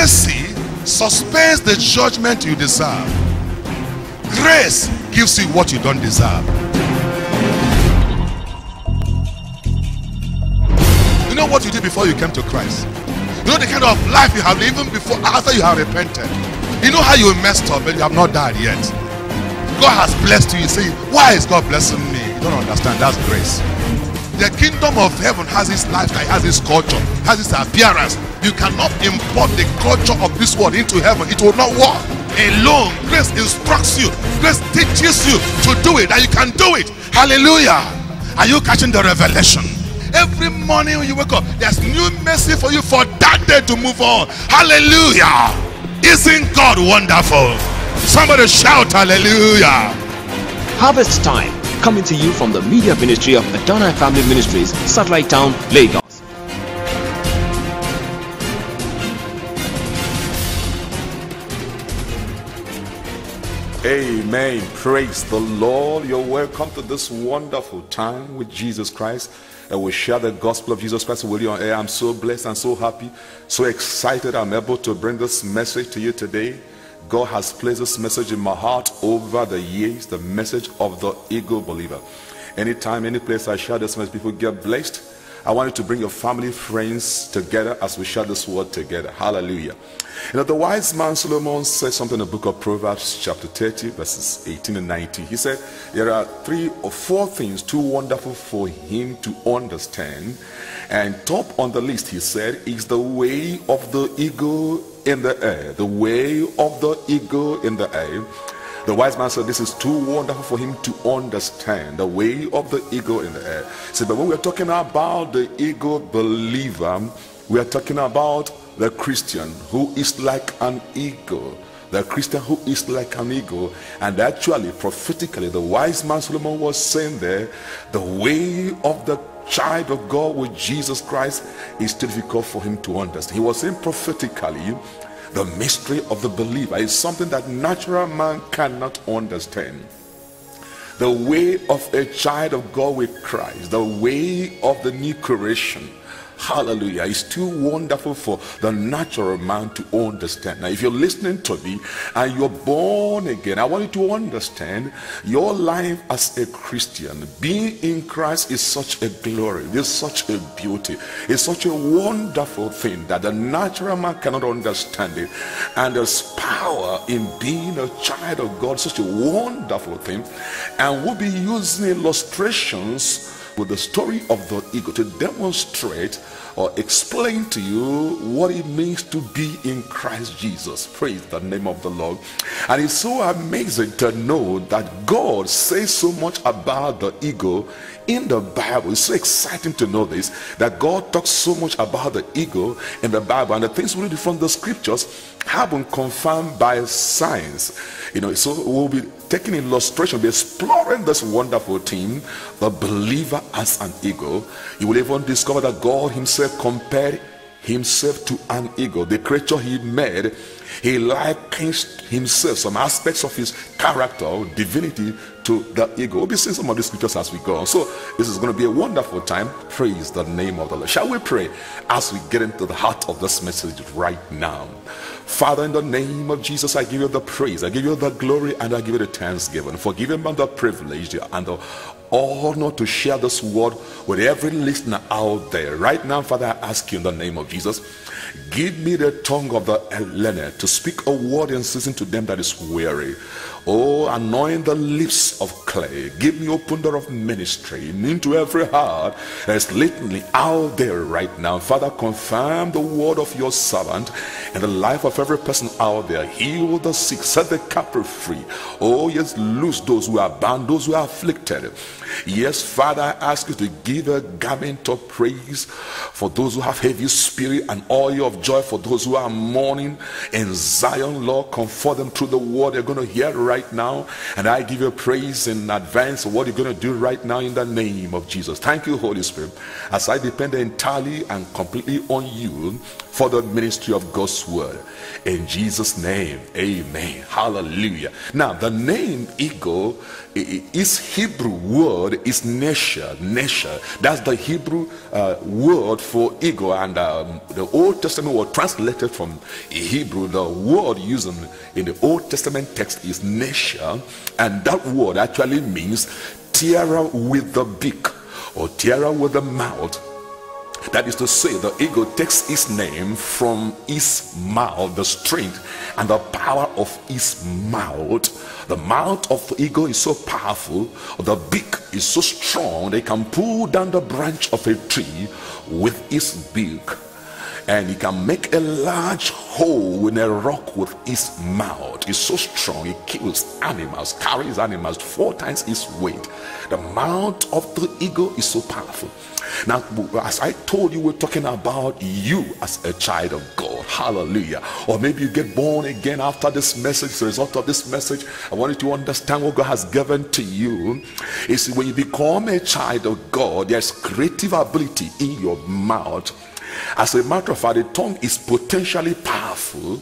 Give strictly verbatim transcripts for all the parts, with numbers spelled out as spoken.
Mercy suspends the judgment you deserve. Grace gives you what you don't deserve. You know what you did before you came to Christ? You know the kind of life you have lived even before, after you have repented. You know how you messed up and you have not died yet. God has blessed you. You say, why is God blessing me? You don't understand. That's grace. The kingdom of heaven has its lifestyle, has its culture, has its appearance. You cannot import the culture of this world into heaven. It will not work alone. Grace instructs you. Grace teaches you to do it, and you can do it. Hallelujah. Are you catching the revelation? Every morning when you wake up, there's new mercy for you for that day to move on. Hallelujah. Isn't God wonderful? Somebody shout hallelujah. Harvest Time, coming to you from the media ministry of Adonai Family Ministries, Satellite Town, Lagos. Amen. Praise the Lord. You're welcome to this wonderful time with Jesus Christ. And we share the gospel of Jesus Christ with you on air. I'm so blessed and so happy, so excited I'm able to bring this message to you today. God has placed this message in my heart over the years, the message of the eagle believer. Anytime, any place I share this message, people get blessed. I want you to bring your family, friends together as we share this word together. Hallelujah. You know, the wise man Solomon said something in the book of Proverbs chapter thirty verses eighteen and nineteen. He said there are three or four things too wonderful for him to understand, and top on the list, he said, is the way of the eagle in the air. The way of the eagle in the air. The wise man said this is too wonderful for him to understand, the way of the eagle in the air. So, but when we're talking about the eagle believer, we are talking about the Christian who is like an eagle. The Christian who is like an eagle. And actually, prophetically, the wise man Solomon was saying there, the way of the child of God with Jesus Christ is too difficult for him to understand. He was saying prophetically, the mystery of the believer is something that natural man cannot understand. The way of a child of God with Christ, the way of the new creation, hallelujah, is too wonderful for the natural man to understand. Now, if you're listening to me and you're born again, I want you to understand your life as a Christian. Being in Christ is such a glory, it's such a beauty, it's such a wonderful thing that the natural man cannot understand it. And there's power in being a child of God, such a wonderful thing. And we'll be using illustrations with the story of the eagle to demonstrate or explain to you what it means to be in Christ Jesus. Praise the name of the Lord. And it's so amazing to know that God says so much about the eagle in the Bible. It's so exciting to know this, that God talks so much about the eagle in the Bible, and the things we read from the scriptures have been confirmed by science. You know, so we'll be taking illustration, be exploring this wonderful theme, the believer as an eagle. You will even discover that God himself compared himself to an eagle, the creature he made. He likens himself, some aspects of his character or divinity, to the eagle. We'll be seeing some of these scriptures as we go on. So this is going to be a wonderful time. Praise the name of the Lord. Shall we pray as we get into the heart of this message right now? Father, in the name of Jesus, I give you the praise, I give you the glory, and I give you the thanksgiving for giving me the privilege and the honor to share this word with every listener out there. Right now, Father, I ask you in the name of Jesus, give me the tongue of the learned to speak a word in season to them that is weary. Oh, anoint the lips of clay. Give me open door of ministry into every heart that is latently out there right now. Father, confirm the word of your servant in the life of every person out there. Heal the sick, set the captive free. Oh, yes, loose those who are bound, those who are afflicted. Yes, Father, I ask you to give a garment of praise for those who have heavy spirit, and oil of joy for those who are mourning in Zion. Lord, comfort them through the word they're going to hear right now, and I give you praise in advance of what you're going to do right now in the name of Jesus. Thank you, Holy Spirit, as I depend entirely and completely on you for the ministry of God's word. In Jesus' name, amen. Hallelujah. Now, the name eagle is Hebrew word word is nesher. Nesher. That's the Hebrew uh, word for eagle, and um, the Old Testament was translated from Hebrew. The word used in, in the Old Testament text is nesher, and that word actually means terror with the beak or terror with the mouth. That is to say, the eagle takes its name from its mouth, the strength and the power of its mouth. The mouth of the eagle is so powerful, the beak is so strong, they can pull down the branch of a tree with its beak. And it can make a large hole in a rock with its mouth. It's so strong, it kills animals, carries animals four times its weight. The mouth of the eagle is so powerful. Now, as I told you, we're talking about you as a child of God. Hallelujah. Or maybe you get born again after this message. As a result of this message, I want you to understand what God has given to you. Is when you become a child of God, there's creative ability in your mouth. As a matter of fact, the tongue is potentially powerful.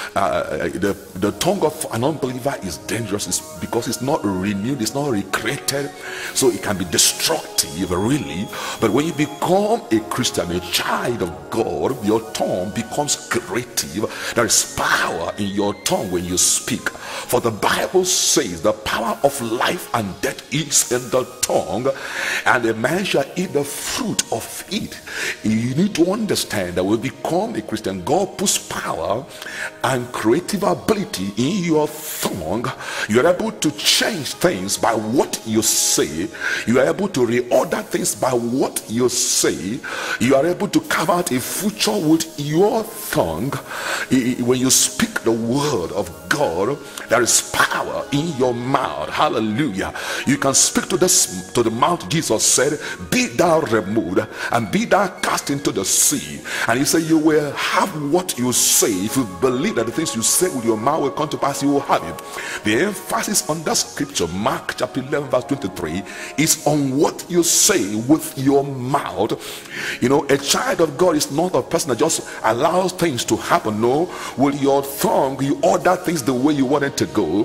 Uh, the, the tongue of an unbeliever is dangerous. It's because it's not renewed, it's not recreated, so it can be destructive, really. But when you become a Christian, a child of God, your tongue becomes creative. There is power in your tongue when you speak. For the Bible says the power of life and death is in the tongue, and a man shall eat the fruit of it. You need to understand that when you become a Christian, God puts power and creative ability in your tongue. You are able to change things by what you say. You are able to reorder things by what you say. You are able to carve out a future with your tongue. When you speak the word of God, there is power in your mouth. Hallelujah. You can speak to this to the mouth. Jesus said, be thou removed and be thou cast into the sea. And he said, you will have what you say. If you believe that the things you say with your mouth will come to pass, you will have it. The emphasis on that scripture, Mark chapter eleven verse twenty-three, is on what you say with your mouth. You know, a child of God is not a person that just allows things to happen. No, with your tongue you order things the way you want it to go.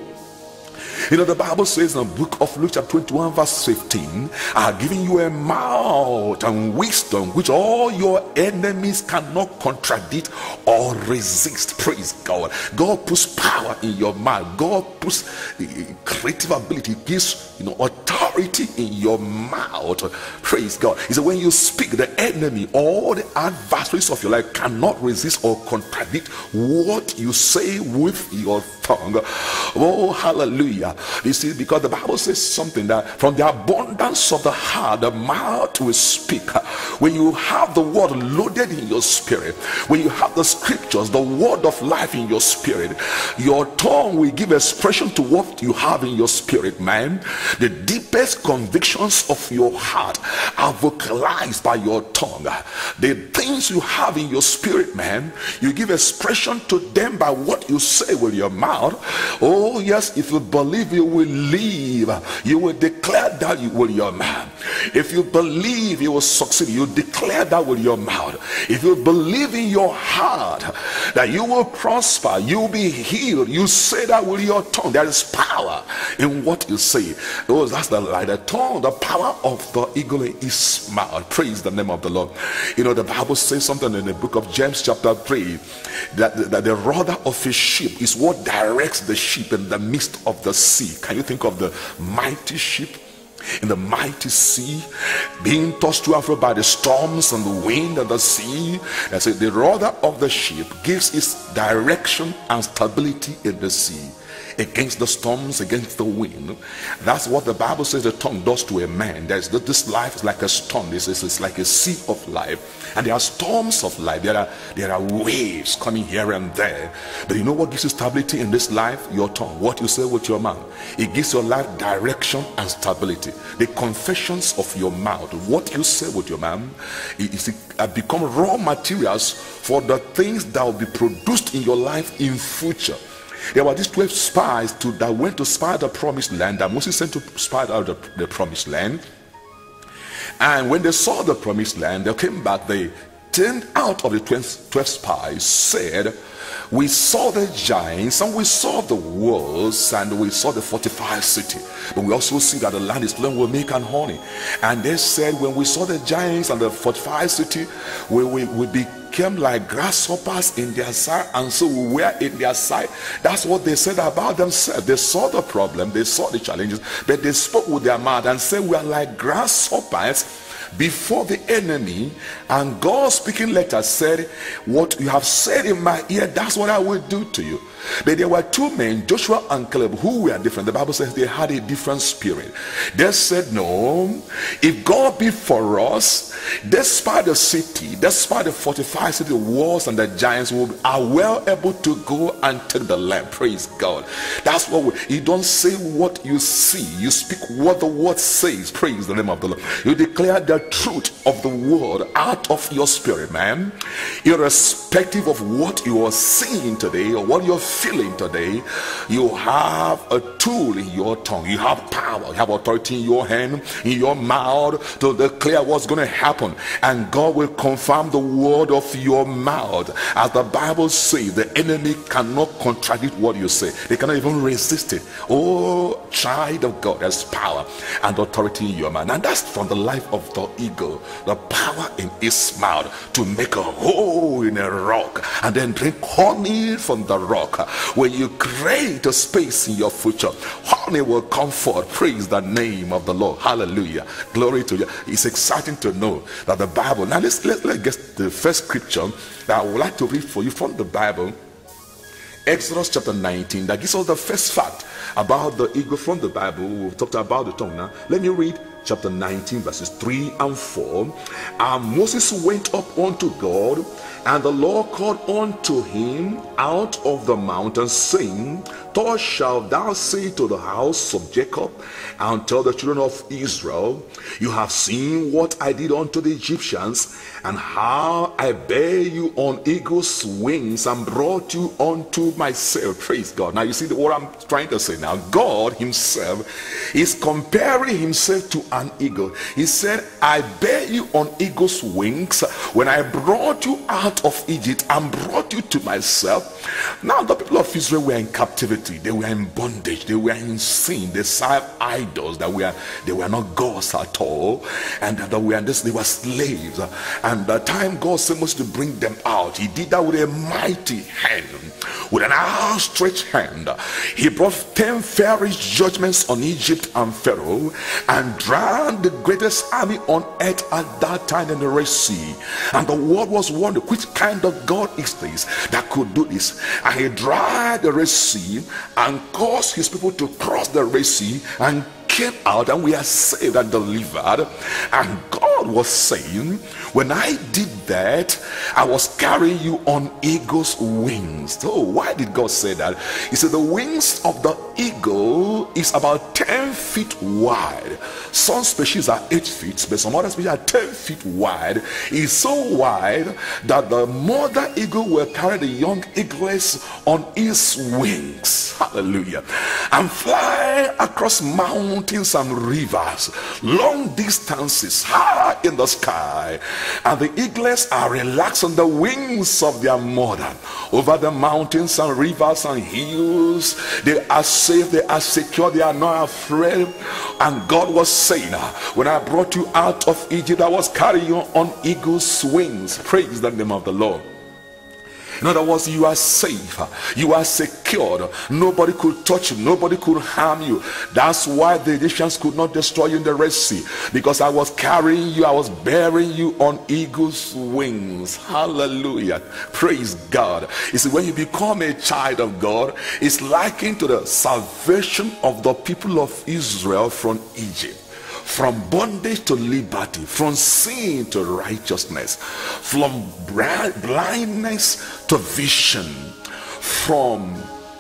You know, the Bible says in the book of Luke chapter twenty-one verse fifteen, I have given you a mouth and wisdom which all your enemies cannot contradict or resist. Praise God. God puts power in your mouth. God puts creative ability, gives, you know, authority in your mouth. Praise God. He said when you speak, the enemy, all the adversaries of your life cannot resist or contradict what you say with your tongue. Oh, hallelujah. You see, because the Bible says something that from the abundance of the heart the mouth will speak. When you have the word loaded in your spirit, when you have the scriptures, the word of life in your spirit, your tongue will give expression to what you have in your spirit, man. The deepest convictions of your heart are vocalized by your tongue. The things you have in your spirit, man, you give expression to them by what you say with your mouth. Oh yes, if you believe, you will live. You will declare that you with your mouth. If you believe you will succeed, you declare that with your mouth. If you believe in your heart that you will prosper, you will be healed, you say that with your tongue. There is power in what you say. Oh, that's the light. The tongue, the power of the eagle is mouth. Praise the name of the Lord. You know, the Bible says something in the book of James chapter three, that, that the rudder of a ship is what directs the ship in the midst of the sea. Can you think of the mighty ship in the mighty sea, being tossed to and fro by the storms and the wind and the sea? I say the rudder of the ship gives its direction and stability in the sea, against the storms, against the wind. That's what the Bible says the tongue does to a man. There's this life is like a storm. This is it's like a sea of life, and there are storms of life. There are there are waves coming here and there. But you know what gives you stability in this life? Your tongue. What you say with your mouth. It gives your life direction and stability. The confessions of your mouth, what you say with your mouth, is become raw materials for the things that will be produced in your life in future. There were these twelve spies to, that went to spy the promised land, that Moses sent to spy out the, the promised land. And when they saw the promised land, they came back, they ten out of the twelve, twelve spies said, we saw the giants and we saw the walls and we saw the fortified city, but we also see that the land is flowing with milk and honey. And they said, when we saw the giants and the fortified city, we, we, we became like grasshoppers in their sight, and so we were in their sight. That's what they said about themselves. They saw the problem, they saw the challenges, but they spoke with their mouth and said, we are like grasshoppers before the enemy. And God speaking later said, what you have said in my ear, that's what I will do to you. But there were two men, Joshua and Caleb, who were different. The Bible says they had a different spirit. They said, no, if God be for us, despite the city, despite the fortified city, the walls and the giants will, are well able to go and take the land. Praise God. That's what we, you don't say what you see, you speak what the word says. Praise the name of the Lord. You declare the truth of the word out of your spirit, man. Irrespective of what you are seeing today or what you're feeling today, you have a tool in your tongue. You have power, you have authority in your hand, in your mouth, to declare what's going to happen, and God will confirm the word of your mouth. As the Bible says, the enemy cannot contradict what you say. They cannot even resist it. Oh, child of God, there's power and authority in your mouth. And that's from the life of the eagle, the power in his mouth to make a hole in a rock and then drink honey from the rock. When you create a space in your future, honey will come forth. Praise the name of the Lord. Hallelujah. Glory to you. It's exciting to know that the Bible. Now let's let's, let's get the first scripture that I would like to read for you from the Bible. Exodus chapter nineteen, that gives us the first fact about the eagle from the Bible. We've talked about the tongue now. Let me read chapter nineteen, verses three and four. And Moses went up unto God, and the Lord called unto him out of the mountain, saying, thus shalt thou say to the house of Jacob, and tell the children of Israel, you have seen what I did unto the Egyptians, and how I bare you on eagle's wings and brought you unto myself. Praise God. Now you see what I'm trying to say now. God himself is comparing himself to an eagle. He said, I bare you on eagle's wings when I brought you out of Egypt and brought you to myself. Now the people of Israel were in captivity. They were in bondage. They were in sin. They served idols that were they were not gods at all, and that were this they were slaves. And the time God said Moses to bring them out, he did that with a mighty hand, with an outstretched hand. He brought ten furious judgments on Egypt and Pharaoh, and drowned the greatest army on earth at that time in the Red Sea. And the world was wondering, which kind of God is this that could do this? And he dried the Red Sea and caused his people to cross the Red Sea and came out, and we are saved and delivered. And God was saying, when I did that, I was carrying you on eagle's wings. So why did God say that? He said the wings of the eagle is about ten feet wide. Some species are eight feet, but some other species are ten feet wide. It's so wide that the mother eagle will carry the young eaglets on its wings. Hallelujah. And fly across mountains and rivers, long distances, high in the sky. And the eaglets are relaxed on the wings of their mother. Over the mountains and rivers and hills, they are safe, they are secure, they are not afraid. And God was saying, when I brought you out of Egypt, I was carrying you on eagle's wings. Praise the name of the Lord. In other words, you are safe, you are secured. Nobody could touch you, nobody could harm you. That's why the Egyptians could not destroy you in the Red Sea, because I was carrying you, I was bearing you on eagle's wings. Hallelujah. Praise God. You see, when you become a child of God, it's likened to the salvation of the people of Israel from Egypt. From bondage to liberty, from sin to righteousness, from blindness to vision, from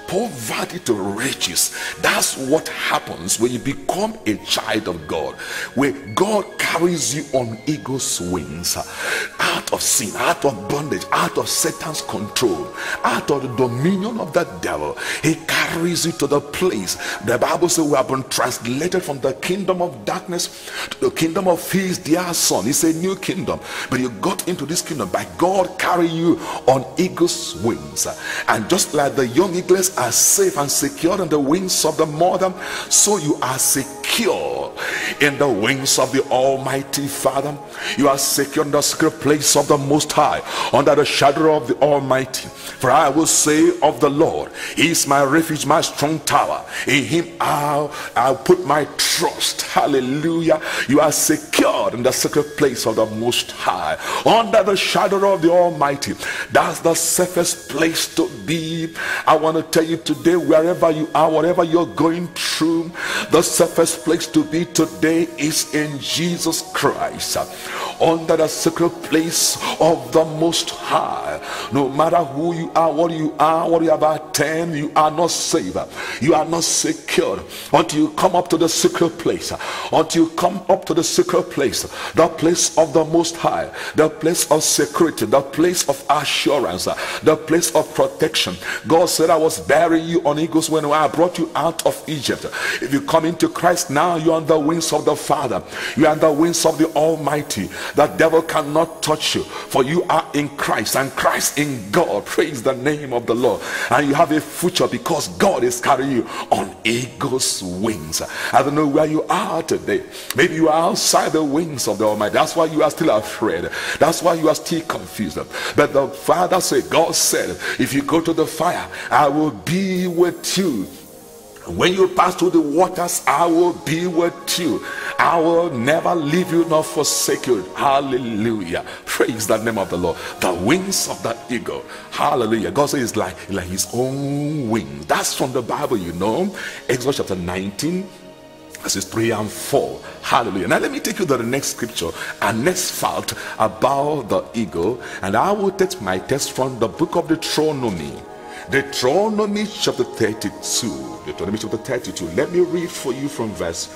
poverty to riches. That's what happens when you become a child of God, where God carries you on eagle's wings, out of sin, out of bondage, out of Satan's control, out of the dominion of the devil. He carries you to the place. The Bible says we have been translated from the kingdom of darkness to the kingdom of his dear son. It's a new kingdom, but you got into this kingdom by God carrying you on eagle's wings. And just like the young eagles are safe and secure in the wings of the mother, so you are secure in the wings of the Almighty Father. You are secure in the secret place of the Most High, under the shadow of the Almighty. For I will say of the Lord, he is my refuge, my strong tower. In him I'll, I'll put my trust. Hallelujah. You are secured in the secret place of the Most High, under the shadow of the Almighty. That's the safest place to be. I want to tell you today, wherever you are, whatever you're going through, the safest place to be today is in Jesus Christ, under the secret place of the Most High. No matter who you are, what you are, what you have attained, you are not safe, you are not secure until you come up to the secret place, until you come up to the secret place, the place of the Most High, the place of security, the place of assurance, the place of protection. God said, I was burying you on eagles when I brought you out of Egypt. If you come into Christ now, you're on the wings of the Father, you are on the wings of the Almighty. The devil cannot touch you, for you are in Christ and Christ in God. Praise the name of the Lord. And you have a future because God is carrying you on eagle's wings. I don't know where you are today. Maybe you are outside the wings of the Almighty. That's why you are still afraid. That's why you are still confused. But the Father said, God said, if you go to the fire, I will be with you. When you pass through the waters, I will be with you. I will never leave you nor forsake you. Hallelujah. Praise the name of the Lord. The wings of the eagle. Hallelujah. God says it's like, like his own wings. That's from the Bible, you know. Exodus chapter nineteen, verses three and four. Hallelujah. Now let me take you to the next scripture and next fact about the eagle. And I will take my text from the book of Deuteronomy. Deuteronomy chapter thirty-two. Deuteronomy chapter thirty-two. Let me read for you from verse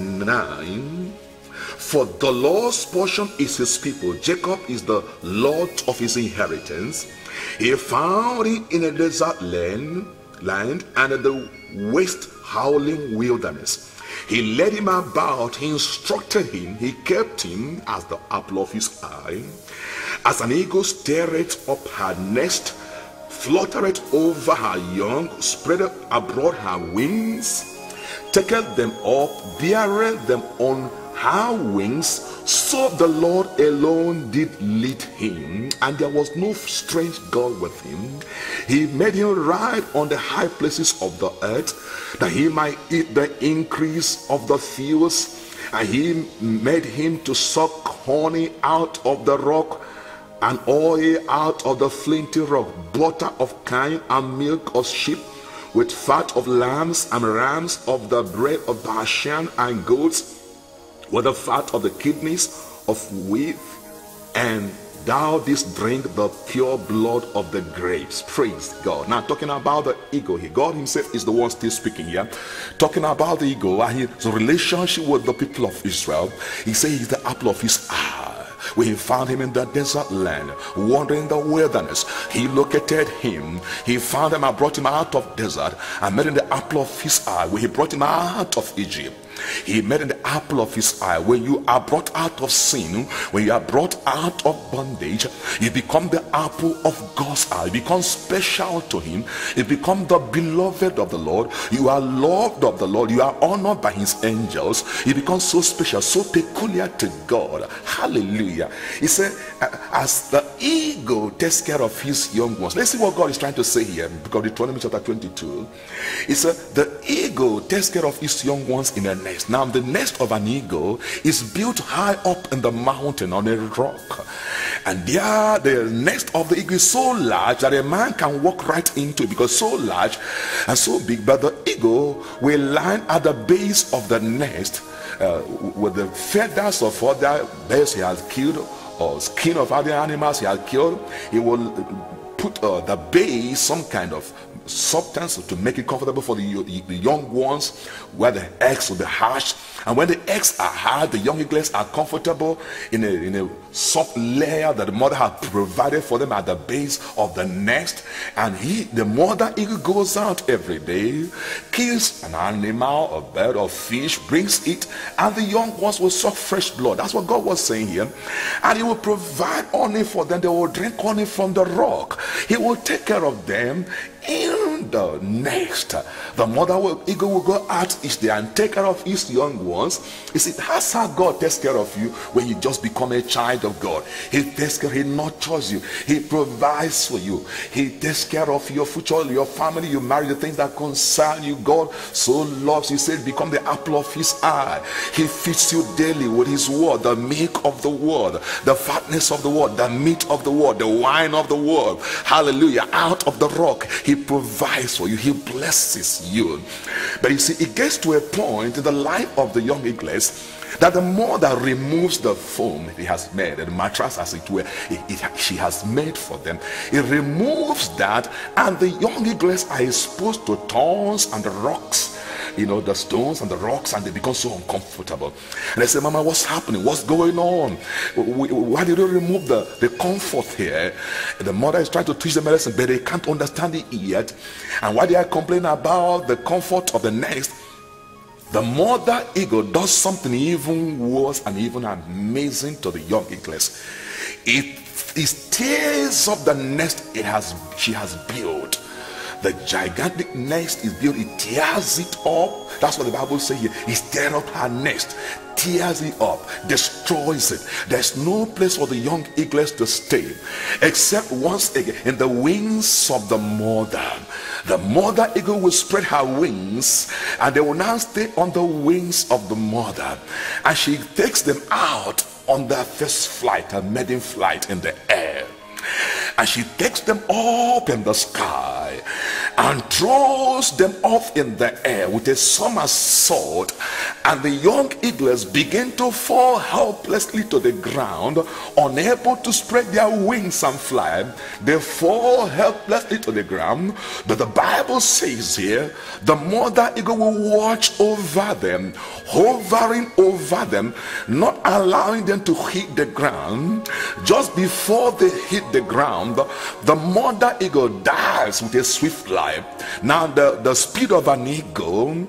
nine. For the Lord's portion is his people. Jacob is the Lord of his inheritance. He found him in a desert land, land and in the waste howling wilderness. He led him about, he instructed him, he kept him as the apple of his eye. As an eagle stirreth up her nest, fluttereth over her young, spreadeth abroad her wings, taketh them up, beareth them on her wings, so the Lord alone did lead him, and there was no strange God with him. He made him ride on the high places of the earth, that he might eat the increase of the fields, and he made him to suck honey out of the rock, and oil out of the flinty rock, butter of kine and milk of sheep, with fat of lambs and rams, of the bread of Bashan and goats, with the fat of the kidneys of wheat, and thou didst drink the pure blood of the grapes. Praise God. Now talking about the eagle here, God himself is the one still speaking here. Talking about the eagle and his relationship with the people of Israel. He says he's the apple of his eye. When he found him in the desert land, wandering in the wilderness, he located him. He found him and brought him out of desert and made him the apple of his eye. When he brought him out of Egypt, he made him the apple of his eye. When you are brought out of sin, when you are brought out of bondage, you become the apple of God's eye. You become special to him. You become the beloved of the Lord. You are loved of the Lord. You are honored by his angels. You become so special, so peculiar to God. Hallelujah. He said, as the eagle takes care of his young ones. Let's see what God is trying to say here, because Deuteronomy chapter twenty-two. He said, the eagle takes care of his young ones in a nest. Now the nest of an eagle is built high up in the mountain on a rock, and there the nest of the eagle is so large that a man can walk right into it, because so large and so big. But the eagle will line at the base of the nest uh, with the feathers of other birds he has killed, or skin of other animals he has killed. He will put uh, the base, some kind of substance to make it comfortable for the, the young ones, where the eggs will be hatched. And when the eggs are hard, the young eaglets are comfortable in a, in a soft layer that the mother has provided for them at the base of the nest. And he, the mother eagle, goes out every day, kills an animal, a bird or fish, brings it, and the young ones will suck fresh blood. That's what God was saying here. And he will provide honey for them. They will drink honey from the rock. He will take care of them in the nest. The mother will, eagle will go out each day and take care of his young ones. You see, that's how God takes care of you when you just become a child of God. He takes care, he nurtures you, he provides for you, he takes care of your future, your family. You marry the things that concern you. God so loves you, said, become the apple of his eye. He feeds you daily with his word, the milk of the word, the fatness of the word, the meat of the word, the wine of the word. Hallelujah. Out of the rock he provides for you, he blesses you. But you see, it gets to a point in the life of the young eaglets that the mother removes the foam he has made, the mattress as it were, it, it, she has made for them. It removes that, and the young eaglets are exposed to thorns and rocks, you know, the stones and the rocks, and they become so uncomfortable. And they say, Mama, what's happening? What's going on? Why did you remove the, the comfort here? The mother is trying to teach the medicine, but they can't understand it yet. And why they are complaining about the comfort of the nest, the mother eagle does something even worse and even amazing to the young eaglets. It, it tears up the nest it has, she has built. The gigantic nest is built, it tears it up. That's what the Bible says here. It tears up her nest, tears it up, destroys it. There's no place for the young eaglets to stay except once again in the wings of the mother. The mother eagle will spread her wings, and they will now stay on the wings of the mother, and she takes them out on their first flight, a maiden flight in the air. And she takes them up in the sky and throws them off in the air with a somersault, and the young eaglets begin to fall helplessly to the ground, unable to spread their wings and fly. They fall helplessly to the ground, but the Bible says here the mother eagle will watch over them, hovering over them, not allowing them to hit the ground. Just before they hit the ground, the mother eagle dives with a swift flight. Now the, the speed of an eagle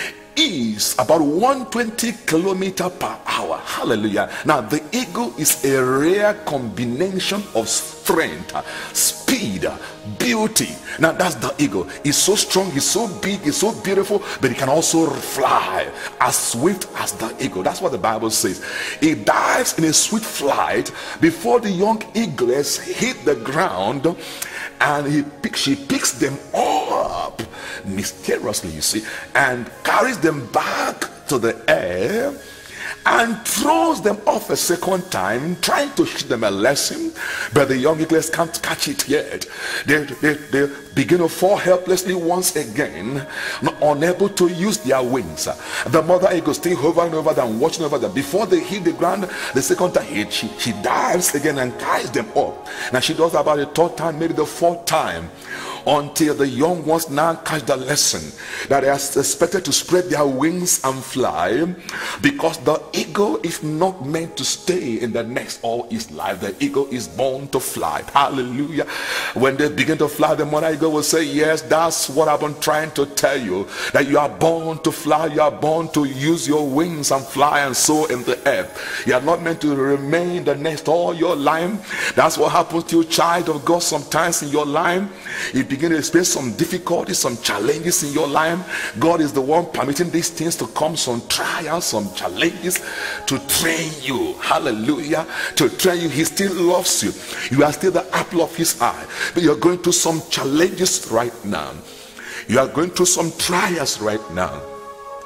is about one hundred twenty kilometers per hour. Hallelujah. Now the eagle is a rare combination of strength, speed, beauty. Now that's the eagle. It's so strong, it's so big, it's so beautiful, but it can also fly as swift as the eagle. That's what the Bible says. It dives in a swift flight before the young eaglets hit the ground, and he pick, she picks them up mysteriously, you see, and carries them back to the air and throws them off a second time, trying to teach them a lesson. But the young eaglets can't catch it yet. They, they, they begin to fall helplessly once again, not unable to use their wings. The mother eagle still hovering over them, watching over them. Before they hit the ground the second time, she, she dives again and carries them up. Now she does about the third time, maybe the fourth time, until the young ones now catch the lesson that they are expected to spread their wings and fly, because the eagle is not meant to stay in the nest all its life. The eagle is born to fly. Hallelujah. When they begin to fly, the mother eagle will say, yes, that's what I've been trying to tell you, that you are born to fly, you are born to use your wings and fly and soar in the air. You are not meant to remain in the nest all your life. That's what happens to you, child of God. Sometimes in your life you begin to experience some difficulties, some challenges in your life. God is the one permitting these things to come, some trials, some challenges, to train you. Hallelujah. To train you. He still loves you. You are still the apple of his eye, but you're going through some challenges right now. You are going through some trials right now.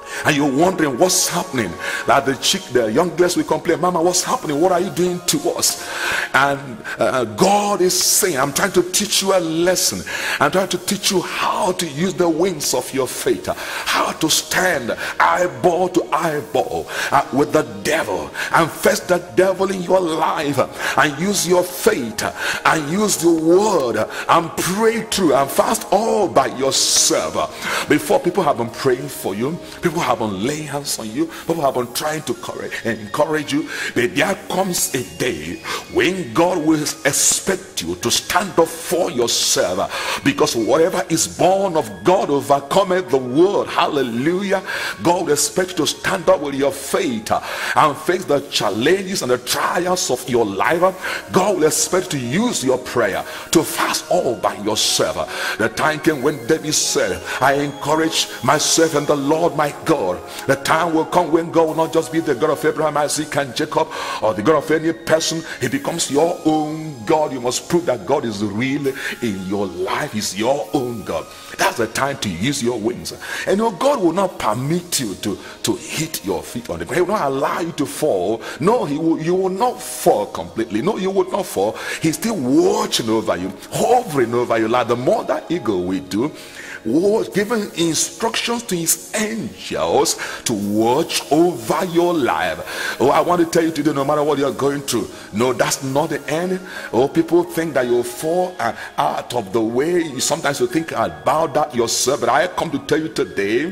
and you're wondering what's happening. Like the chick, the young girls will complain, Mama, what's happening? What are you doing to us? And uh, God is saying, I'm trying to teach you a lesson. I'm trying to teach you how to use the wings of your faith, how to stand eyeball to eyeball uh, with the devil, and face the devil in your life, and use your faith and use the word and pray through and fast all by yourself. Before, people have been praying for you, people have been laying hands on you, people have been trying to encourage you, but there comes a day when God will expect you to stand up for yourself, because whatever is born of God overcometh the world. Hallelujah. God will expect you to stand up with your faith and face the challenges and the trials of your life. God will expect you to use your prayer to fast all by yourself. The time came when David said, I encourage myself in the Lord my God. The time will come when God will not just be the God of Abraham, Isaac and Jacob, or the God of any person. He becomes your own God. You must prove that God is real in your life. He's your own God. That's the time to use your wings. And you know, God will not permit you to to hit your feet on the ground. He will not allow you to fall. No, he will, you will not fall completely. No, you will not fall. He's still watching over you, hovering over you, like the mother eagle will do, was giving instructions to his angels to watch over your life. Oh, I want to tell you today, no matter what you're going through, no, that's not the end. Oh, people think that you'll fall uh, out of the way. Sometimes you think about that yourself, but I come to tell you today,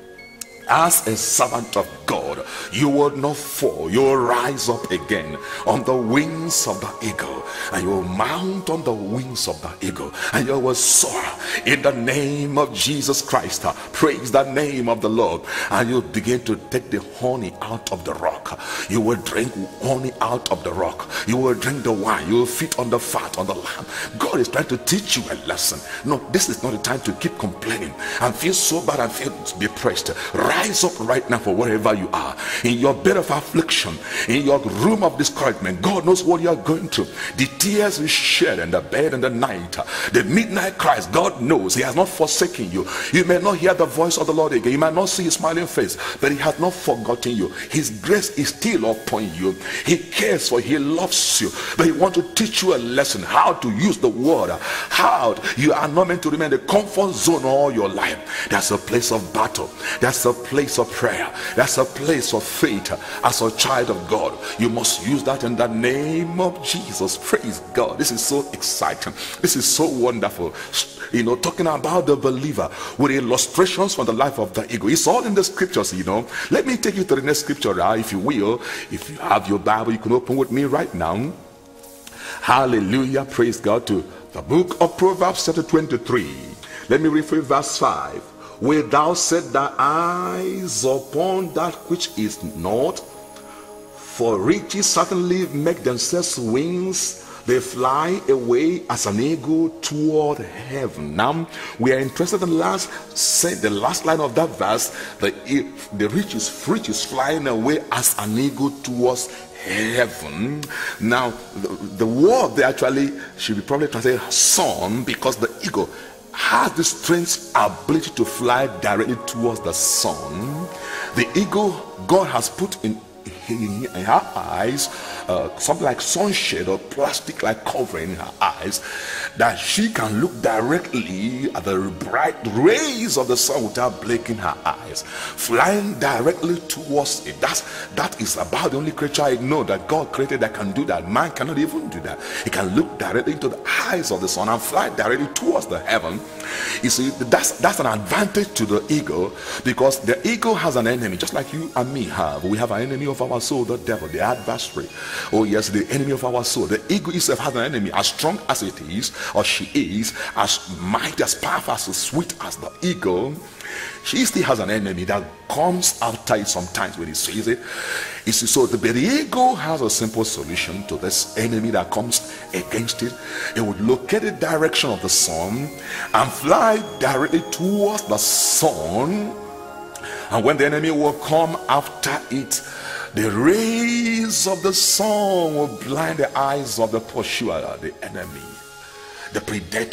as a servant of God, you will not fall. You will rise up again on the wings of the eagle, and you will mount on the wings of the eagle, and you will soar in the name of Jesus Christ. Praise the name of the Lord. And you begin to take the honey out of the rock. You will drink honey out of the rock. You will drink the wine. You will feed on the fat, on the lamb. God is trying to teach you a lesson. No, this is not the time to keep complaining and feel so bad and feel depressed. Rise up right now for wherever you are, in your bed of affliction, in your room of discouragement. God knows what you are going through. The tears you shed in the bed in the night, the midnight cries, God knows. He has not forsaken you. You may not hear the voice of the Lord again, you might not see his smiling face, but he has not forgotten you. His grace is still upon you. He cares for you. He loves you, but he wants to teach you a lesson, how to use the word. How you are not meant to remain in the comfort zone all your life. That's a place of battle. That's a place of prayer. That's a place of faith. As a child of God, you must use that in the name of Jesus. Praise God. This is so exciting. This is so wonderful. You know, talking about the believer with illustrations from the life of the eagle. It's all in the scriptures, you know. Let me take you to the next scripture, uh, if you will. If you have your Bible, you can open with me right now. Hallelujah. Praise God. To the book of Proverbs chapter twenty-three. Let me read from verse five. Wilt thou set thy eyes upon that which is not? For riches certainly make themselves wings. They fly away as an eagle toward heaven. Now we are interested in the last say the last line of that verse. The the rich is rich is flying away as an eagle towards heaven. Now the, the word they actually should be probably translated sun, because the eagle has this strange ability to fly directly towards the sun. The eagle, God has put in, in, in her eyes uh, something like sunshade or plastic like covering her eyes, that she can look directly at the bright rays of the sun without blinking her eyes, flying directly towards it. That's that is about the only creature I know that God created that can do that. Man cannot even do that. He can look directly into the eyes of the sun and fly directly towards the heaven. You see, that's that's an advantage to the eagle, because the eagle has an enemy, just like you and me have. We have an enemy of our soul, the devil, the adversary. Oh yes, the enemy of our soul. The eagle itself has an enemy, as strong as it is, or she is, as mighty, as powerful, as sweet as the eagle. She still has an enemy that comes after it sometimes when he sees it. You see, so the, the eagle has a simple solution to this enemy that comes against it. It would locate the direction of the sun and fly directly towards the sun. And when the enemy will come after it, the rays of the sun will blind the eyes of the pursuer, the enemy, the predator.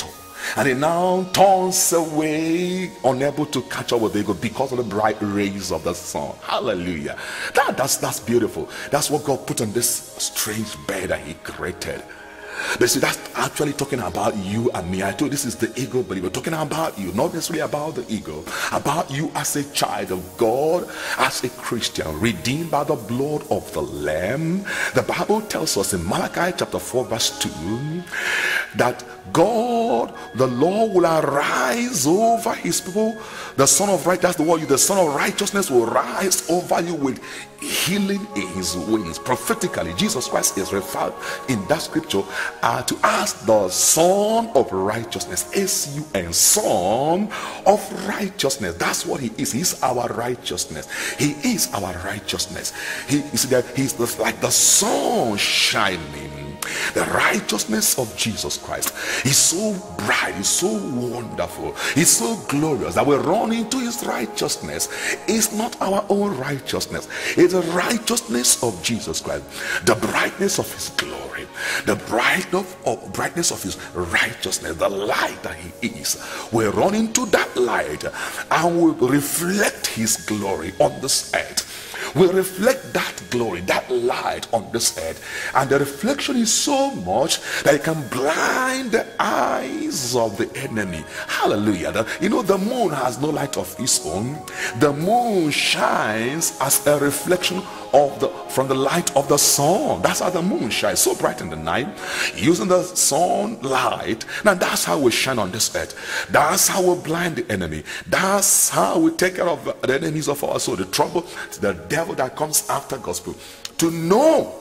And it now turns away, unable to catch up with the eagle because of the bright rays of the sun. Hallelujah. That, that's, that's beautiful. That's what God put on this strange bird that he created. But see, that's actually talking about you and me. I told you this is the eagle, but we're talking about you, not necessarily about the eagle, about you as a child of God, as a Christian, redeemed by the blood of the Lamb. The Bible tells us in Malachi chapter four verse two that God, the Lord, will arise over his people. The Son of Righteousness, the word, the Son of Righteousness will rise over you with healing in his wings. Prophetically, Jesus Christ is referred in that scripture uh, to as the Son of Righteousness. S U N, Son of Righteousness. That's what he is. He's our righteousness. He is our righteousness. He is that he's the, like the sun shining. The righteousness of Jesus Christ is so bright, is so wonderful, is so glorious that we run into his righteousness. It's not our own righteousness, it's the righteousness of Jesus Christ, the brightness of his glory, the bright of, of brightness of his righteousness, the light that he is. We run into that light and we reflect his glory on this earth. We reflect that glory, that light on this earth, and the reflection is so much that it can blind the eyes of the enemy. Hallelujah. The, you know, the moon has no light of its own. The moon shines as a reflection of the from the light of the sun. That's how the moon shines, so bright in the night, using the sunlight. Now that's how we shine on this earth. That's how we blind the enemy. That's how we take care of the enemies of our soul, the trouble, the devil that comes after gospel. To know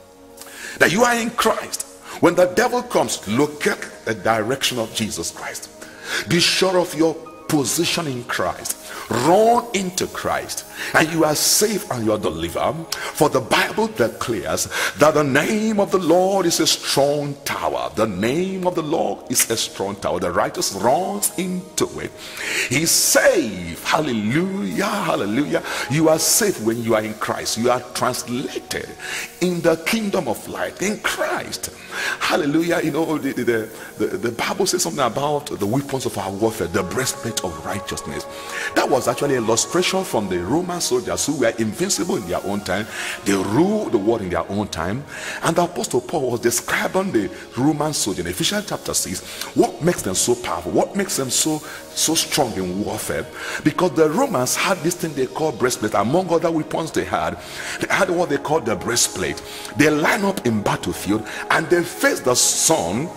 that you are in Christ. When the devil comes, look at the direction of Jesus Christ. Be sure of your position in Christ. Run into Christ and you are safe and you are delivered. For the Bible declares that the name of the Lord is a strong tower. The name of the Lord is a strong tower. The righteous runs into it. He's safe. Hallelujah. Hallelujah. You are safe when you are in Christ. You are translated in the kingdom of light in Christ. Hallelujah. You know, the, the, the, the Bible says something about the weapons of our warfare, the breastplate of righteousness. That was actually an illustration from the Roman soldiers who were invincible in their own time. They ruled the world in their own time. And the Apostle Paul was describing the Roman soldier in Ephesians chapter six. What makes them so powerful? What makes them so so strong in warfare? Because the Romans had this thing they call breastplate. Among other weapons they had, they had what they called the breastplate. They line up in battlefield and they face the sun,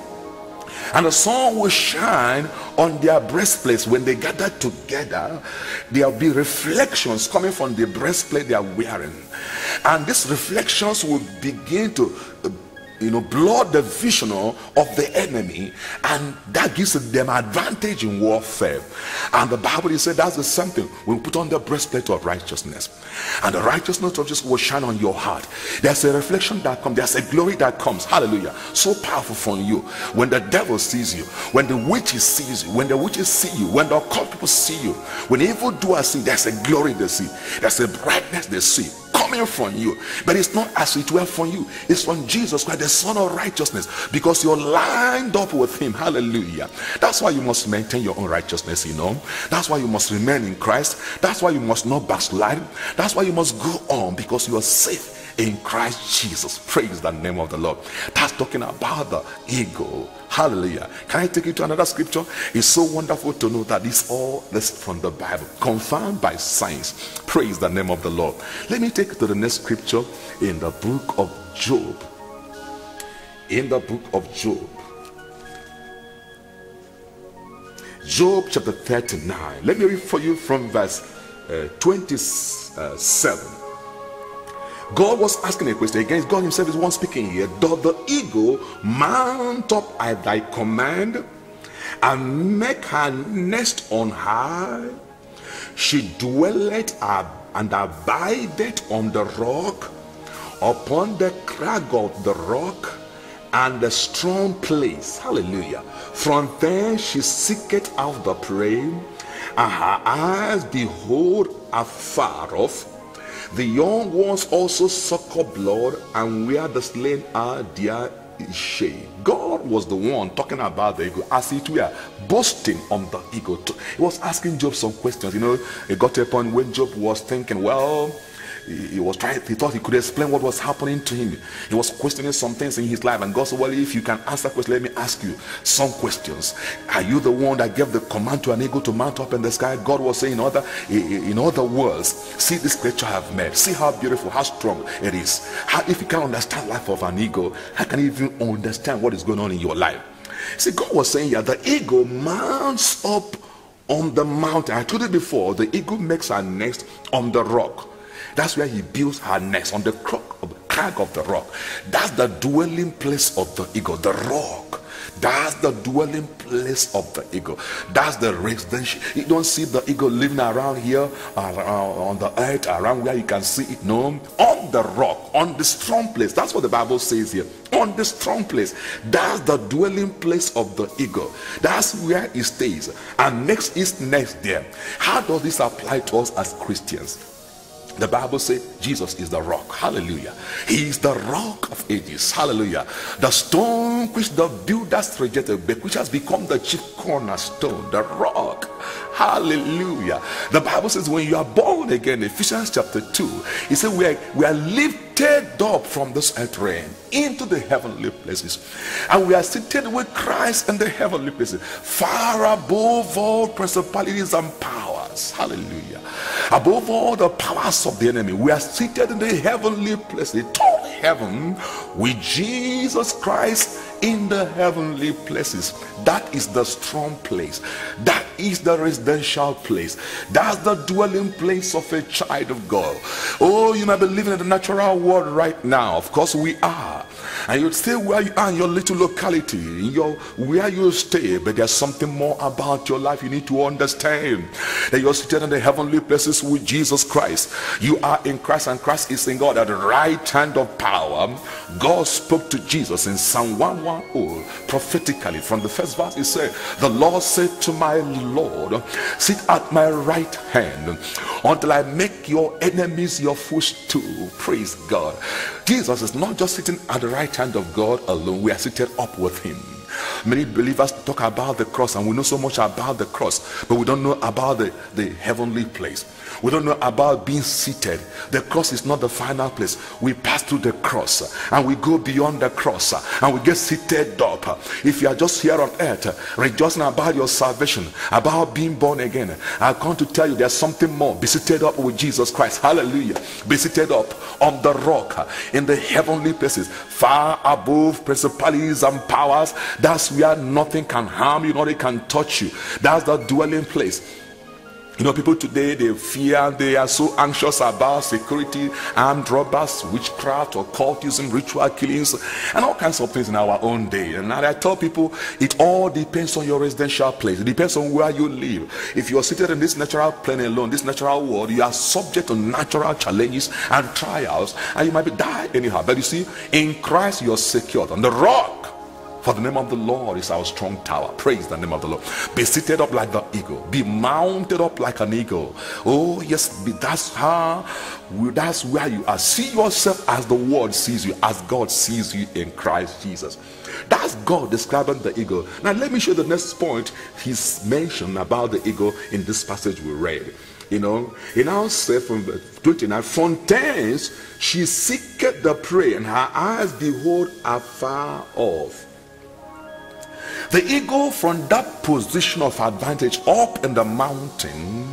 and the sun will shine on their breastplates. When they gather together, there will be reflections coming from the breastplate they are wearing, and these reflections will begin to uh, you know, blur the vision of the enemy, and that gives them advantage in warfare. And the Bible is said that's the same thing. We put on the breastplate of righteousness, and the righteousness of Jesus will shine on your heart. There's a reflection that comes, there's a glory that comes. Hallelujah. So powerful from you. When the devil sees you, when the witches sees you, when the witches see you, when the occult people see you, when the evildoers see, there's a glory they see, there's a brightness they see coming from you. But it's not as it were from you, it's from Jesus Christ, the Son of Righteousness, because you're lined up with him. Hallelujah. That's why you must maintain your own righteousness, you know. That's why you must remain in Christ. That's why you must not backslide. That's why you must go on, because you are safe in Christ Jesus. Praise the name of the Lord. That's talking about the eagle. Hallelujah. Can I take you to another scripture? It's so wonderful to know that this all this from the Bible, confirmed by science. Praise the name of the Lord. Let me take you to the next scripture in the book of Job. In the book of Job. Job chapter thirty-nine. Let me read for you from verse uh, twenty-seven. God was asking a question. Again, God himself is one speaking here. Doth the eagle mount up at thy command and make her nest on high? She dwelleth and abideth on the rock, upon the crag of the rock and the strong place. Hallelujah. From there she seeketh out the prey, and her eyes behold afar off. The young ones also suckle blood, and where the slain are, there shade. God was the one talking about the ego as it were, boasting on the ego. He was asking Job some questions. You know, it got to a point when Job was thinking, well, he, he was trying, he thought he could explain what was happening to him. He was questioning some things in his life, and God said, well, if you can answer questions, let me ask you some questions. Are you the one that gave the command to an eagle to mount up in the sky? God was saying, in other, in other words, see this creature I have made. See how beautiful, how strong it is. How, if you can understand life of an eagle, how can you even understand what is going on in your life? See, God was saying, yeah, the eagle mounts up on the mountain. I told you before, the eagle makes her nest on the rock. That's where he builds her nest, on the crag of the rock. That's the dwelling place of the eagle, the rock. That's the dwelling place of the eagle. That's the residential. You don't see the eagle living around here, uh, on the earth, around where you can see it. No, on the rock, on the strong place. That's what the Bible says here. On the strong place. That's the dwelling place of the eagle. That's where it stays. And next is next there. How does this apply to us as Christians? The Bible says Jesus is the rock. Hallelujah. He is the rock of ages. Hallelujah. The stone which the builders rejected, but which has become the chief cornerstone, the rock. Hallelujah. The Bible says when you are born again, Ephesians chapter two, it says we are, we are lifted up from this earth realm into the heavenly places, and we are seated with Christ in the heavenly places, far above all principalities and powers. Hallelujah. Above all the powers of the enemy, we are seated in the heavenly place, the tall heaven, with Jesus Christ in the heavenly places. That is the strong place. That is the residential place. That's the dwelling place of a child of God. Oh, you might be living in the natural world right now. Of course we are. And you'd stay where you are in your little locality, in your where you stay, but there's something more about your life you need to understand. That you're seated in the heavenly places with Jesus Christ. You are in Christ, and Christ is in God at the right hand of power. God spoke to Jesus in Psalm one ten prophetically. From the first verse, he said, the Lord said to my Lord, sit at my right hand until I make your enemies your footstool. Praise God. Jesus is not just sitting at the right hand of God alone. We are seated up with him. Many believers talk about the cross, and we know so much about the cross, but we don't know about the, the heavenly place. We don't know about being seated. The cross is not the final place. We pass through the cross, and we go beyond the cross, and we get seated up. If you are just here on earth rejoicing about your salvation, about being born again, I come to tell you there's something more. Be seated up with Jesus Christ. Hallelujah. Be seated up on the rock in the heavenly places, far above principalities and powers. That's where nothing can harm you, nothing can touch you. That's the dwelling place. You know, people today, they fear, they are so anxious about security, armed robbers, witchcraft, occultism, ritual killings, and all kinds of things in our own day. And I tell people, it all depends on your residential place. It depends on where you live. If you are seated in this natural plane alone, this natural world, you are subject to natural challenges and trials, and you might be die anyhow. But you see, in Christ you are secured on the rock. For the name of the Lord is our strong tower. Praise the name of the Lord. Be seated up like the eagle. Be mounted up like an eagle. Oh yes, be, that's how, that's where you are. See yourself as the world sees you, as God sees you in Christ Jesus. That's God describing the eagle. Now let me show the next point he's mentioned about the eagle in this passage we read. You know, he now said from twenty-nine, fontaines she seeketh the prey, and her eyes behold afar off. The eagle, from that position of advantage up in the mountain,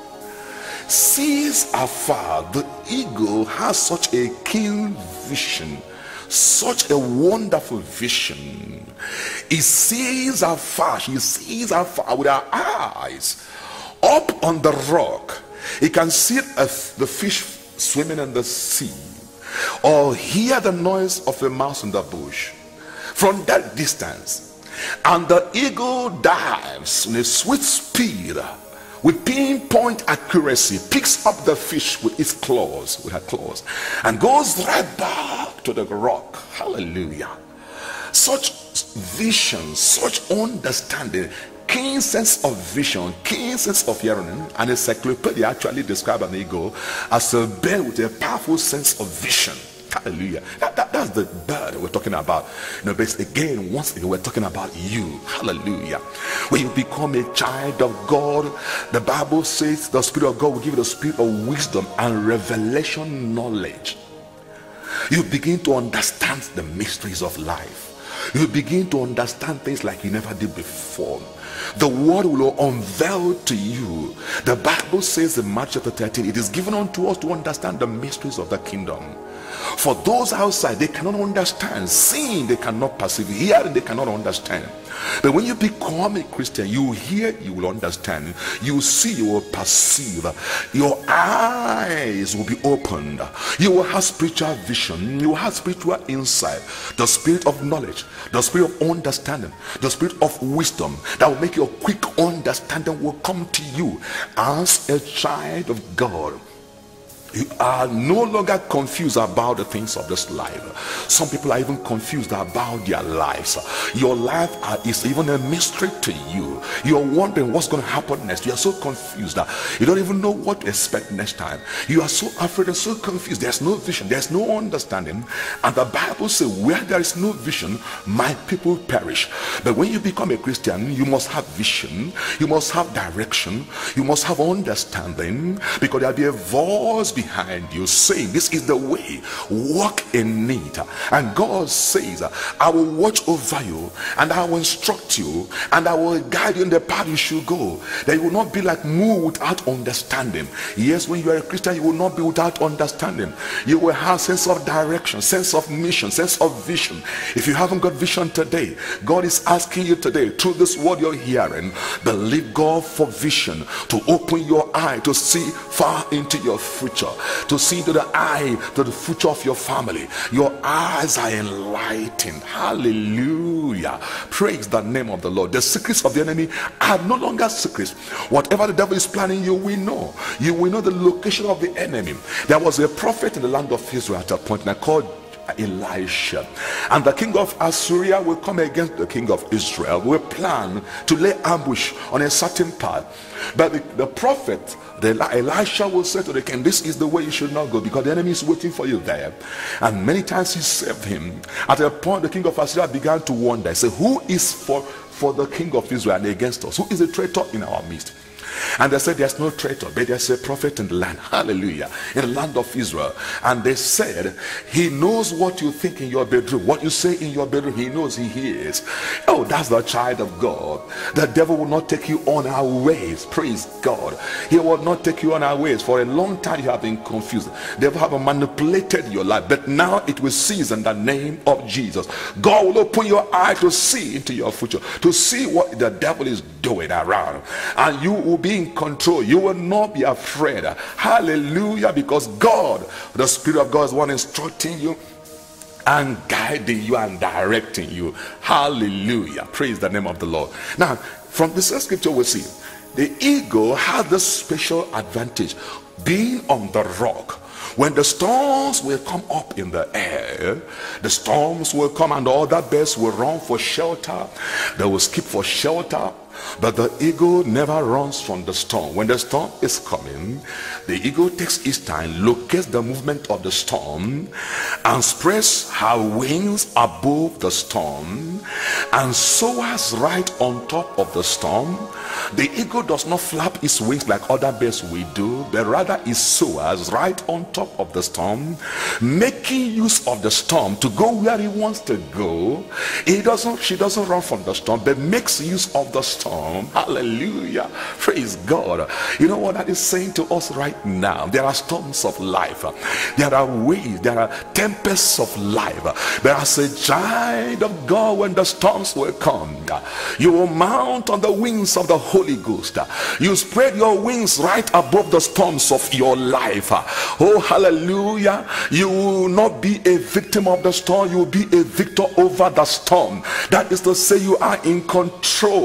sees afar. The eagle has such a keen vision, such a wonderful vision. He sees afar. She sees afar with her eyes. Up on the rock, he can see uh, the fish swimming in the sea, or hear the noise of a mouse in the bush from that distance. And the eagle dives in a swift speed with pinpoint accuracy, picks up the fish with its claws, with her claws, and goes right back to the rock. Hallelujah. Such vision, such understanding, keen sense of vision, keen sense of hearing. An encyclopedia actually describes an eagle as a bird with a powerful sense of vision. Hallelujah. That, that, that's the bird we're talking about. You know, but again, once again, we're talking about you. Hallelujah. When you become a child of God, the Bible says the Spirit of God will give you the spirit of wisdom and revelation knowledge. You begin to understand the mysteries of life. You begin to understand things like you never did before. The word will unveil to you. The Bible says in Mark chapter thirteen, it is given unto us to understand the mysteries of the kingdom. For those outside, they cannot understand. Seeing, they cannot perceive. Hearing, they cannot understand. But when you become a Christian, you hear, you will understand. You see, you will perceive. Your eyes will be opened. You will have spiritual vision. You will have spiritual insight. The spirit of knowledge, the spirit of understanding, the spirit of wisdom that will make your quick understanding will come to you as a child of God. You are no longer confused about the things of this life. Some people are even confused about their lives. Your life is even a mystery to you. You're wondering what's going to happen next. You are so confused that you don't even know what to expect next time. You are so afraid and so confused. There's no vision. There's no understanding. And the Bible says, where there is no vision, my people perish. But when you become a Christian, you must have vision. You must have direction. You must have understanding, because there'll be a voice behind behind you saying, this is the way, walk in it. And God says, I will watch over you, and I will instruct you, and I will guide you in the path you should go, that you will not be like moo without understanding. Yes, when you are a Christian, you will not be without understanding. You will have sense of direction, sense of mission, sense of vision. If you haven't got vision today, God is asking you today, through this word you're hearing, believe God for vision, to open your eye to see far into your future, to see to the eye to the future of your family. Your eyes are enlightened. Hallelujah. Praise the name of the Lord. The secrets of the enemy are no longer secrets. Whatever the devil is planning, you will know. You will know the location of the enemy. There was a prophet in the land of Israel at a point called Elisha, and the king of Assyria will come against the king of Israel, will plan to lay ambush on a certain part. But the, the prophet, the Elisha, will say to the king, this is the way you should not go, because the enemy is waiting for you there. And many times he saved him. At a point, the king of Assyria began to wonder. He said, who is for for the king of Israel and against us? Who is a traitor in our midst? And they said, there's no traitor, but there's a prophet in the land. Hallelujah. In the land of Israel. And they said, he knows what you think in your bedroom. What you say in your bedroom, he knows, he hears. Oh, that's the child of God. The devil will not take you on our ways. Praise God. He will not take you on our ways. For a long time you have been confused. They have manipulated your life, but now it will cease in the name of Jesus. God will open your eye to see into your future, to see what the devil is doing around, and you will be in control. You will not be afraid. Hallelujah. Because God, the Spirit of God, is one instructing you and guiding you and directing you. Hallelujah. Praise the name of the Lord. Now, from this scripture we see the eagle has this special advantage, being on the rock. When the storms will come up in the air, the storms will come and all the birds will run for shelter. They will skip for shelter. But the eagle never runs from the storm. When the storm is coming, the eagle takes its time, locates the movement of the storm, and spreads her wings above the storm, and soars right on top of the storm. The eagle does not flap its wings like other birds we do, but rather it soars right on top of the storm, making use of the storm to go where he wants to go. He doesn't, she doesn't run from the storm, but makes use of the storm. Hallelujah. Praise God. You know what that is saying to us right now? There are storms of life. There are waves. There are tempests of life. But as a child of God, when the storms will come, you will mount on the wings of the Holy Ghost. You spread your wings right above the storms of your life. Oh, hallelujah. You will not be a victim of the storm. You will be a victor over the storm. That is to say, you are in control. Hallelujah.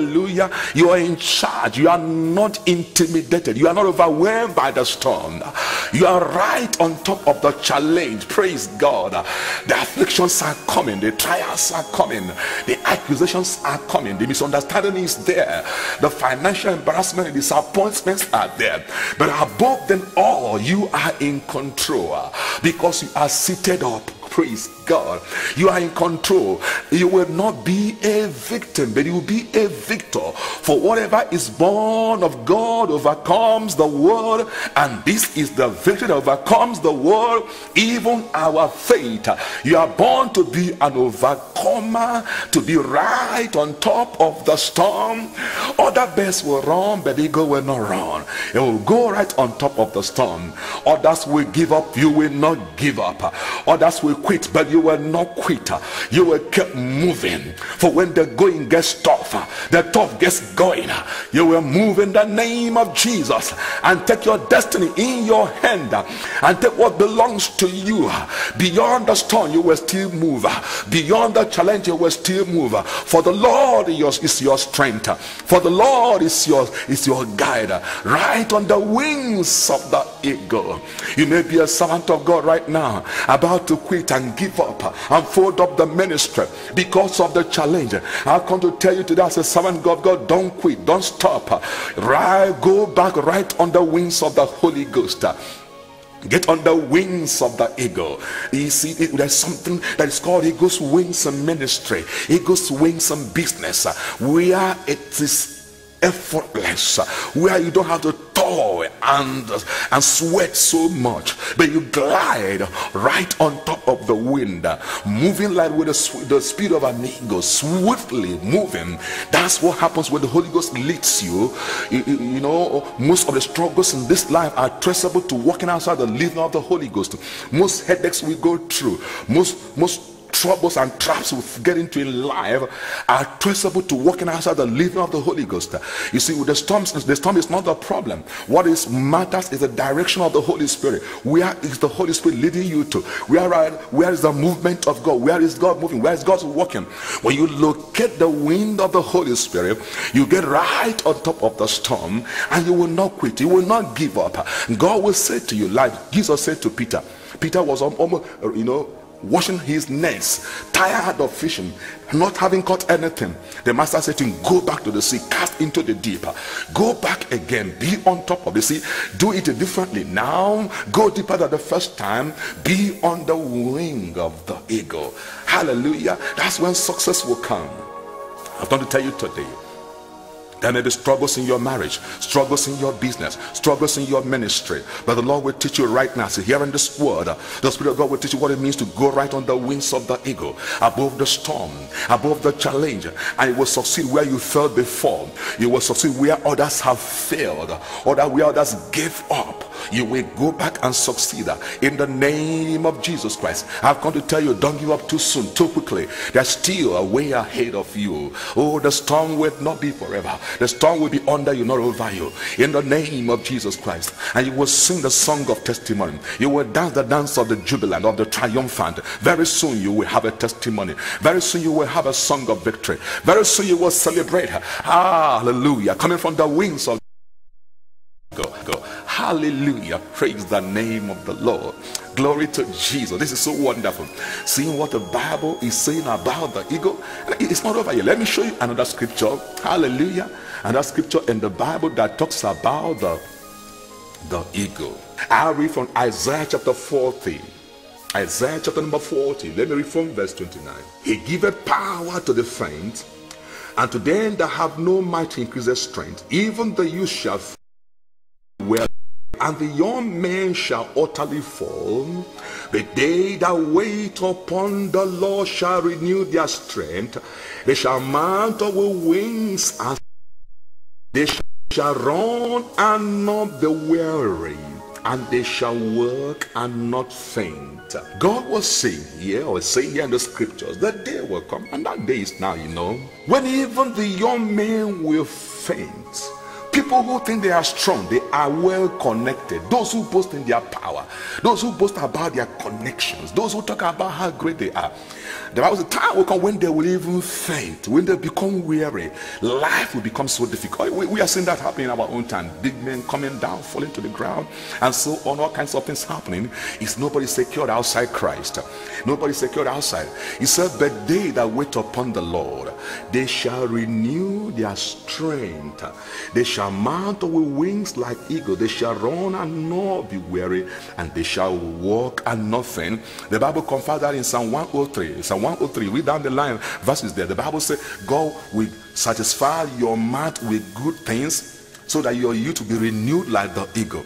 Hallelujah. You are in charge. You are not intimidated. You are not overwhelmed by the storm. You are right on top of the challenge. Praise God. The afflictions are coming. The trials are coming. The accusations are coming. The misunderstanding is there. The financial embarrassment and disappointments are there. But above them all, you are in control because you are seated up. Praise God. You are in control. You will not be a victim, but you will be a victor. For whatever is born of God overcomes the world, and this is the victory that overcomes the world, even our faith. You are born to be an overcomer, to be right on top of the storm. Other birds will run, but the eagle will not run. It will go right on top of the storm. Others will give up, you will not give up. Others will quit, but you will not quit. You will keep moving. For when the going gets tough, the tough gets going, you will move in the name of Jesus and take your destiny in your hand and take what belongs to you. Beyond the storm, you will still move. Beyond the challenge, you will still move. For the Lord is your strength. For the Lord is your is your guide. Right on the wings of the eagle. You may be a servant of God right now, about to quit and give up and fold up the ministry because of the challenge. I come to tell you today as a servant of God, don't quit, don't stop. Right, go back right on the wings of the Holy Ghost. Get on the wings of the eagle. You see, it, there's something that is called eagle's wings and ministry, eagle's wings and business, where it is effortless, where you don't have to toil and and sweat so much, but you glide right on top of the wind, moving like with the, the speed of an eagle, swiftly moving. That's what happens when the Holy Ghost leads you. You, you, you know, most of the struggles in this life are traceable to walking outside the leading of the Holy Ghost. Most headaches we go through, most most troubles and traps we get into in life are traceable to walking outside the leading of the Holy Ghost. You see, with the storms, the storm is not the problem. What is matters is the direction of the Holy Spirit. Where is the Holy Spirit leading you to? Where are, where is the movement of God? Where is God moving? Where is God working? When you locate the wind of the Holy Spirit, you get right on top of the storm, and you will not quit. You will not give up. God will say to you, like Jesus said to Peter. Peter was almost, you know, washing his nets, tired of fishing, not having caught anything. The master said to him, go back to the sea, cast into the deep, go back again, be on top of the sea, do it differently now, go deeper than the first time, be on the wing of the eagle. Hallelujah. That's when success will come. I've come to tell you today, there may be struggles in your marriage, struggles in your business, struggles in your ministry, but the Lord will teach you right now. So here in this word, the Spirit of God will teach you what it means to go right on the wings of the eagle, above the storm, above the challenge, and you will succeed where you failed before. You will succeed where others have failed, or that where others gave up. You will go back and succeed in the name of Jesus Christ. I've come to tell you, don't give up too soon, too quickly. There's still a way ahead of you. Oh, the storm will not be forever. The storm will be under you, not over you, in the name of Jesus Christ. And you will sing the song of testimony. You will dance the dance of the jubilant, of the triumphant. Very soon you will have a testimony. Very soon you will have a song of victory. Very soon you will celebrate. Hallelujah. Coming from the wings of Go, go. Hallelujah. Praise the name of the Lord. Glory to Jesus. This is so wonderful. Seeing what the Bible is saying about the eagle. It's not over here. Let me show you another scripture. Hallelujah. Another scripture in the Bible that talks about the, the eagle. I'll read from Isaiah chapter forty. Isaiah chapter number forty. Let me read from verse twenty-nine. He giveth power to the faint, and to them that have no might he increaseth strength. Even the youth shall well, and the young men shall utterly fall, but they that wait upon the Lord shall renew their strength. They shall mount up with wings, and they shall run and not be weary, and they shall work and not faint. God was saying here, or saying here in the scriptures, that day will come, and that day is now, you know, when even the young men will faint. People who think they are strong, they are well connected. Those who boast in their power, those who boast about their connections, those who talk about how great they are. The Bible says, time will come when they will even faint, when they become weary. Life will become so difficult. We, we are seeing that happening in our own time. Big men coming down, falling to the ground, and so on, all kinds of things happening. Is nobody secured outside Christ? Nobody secured outside. He said, but they that wait upon the Lord, they shall renew their strength. They shall mount with wings like eagle. They shall run and not be weary, and they shall walk and not faint. The Bible confirms that in Psalm one oh three. Psalm one oh three, read down the line verses there. The Bible says, God will satisfy your mouth with good things, so that your youth will be renewed like the eagle.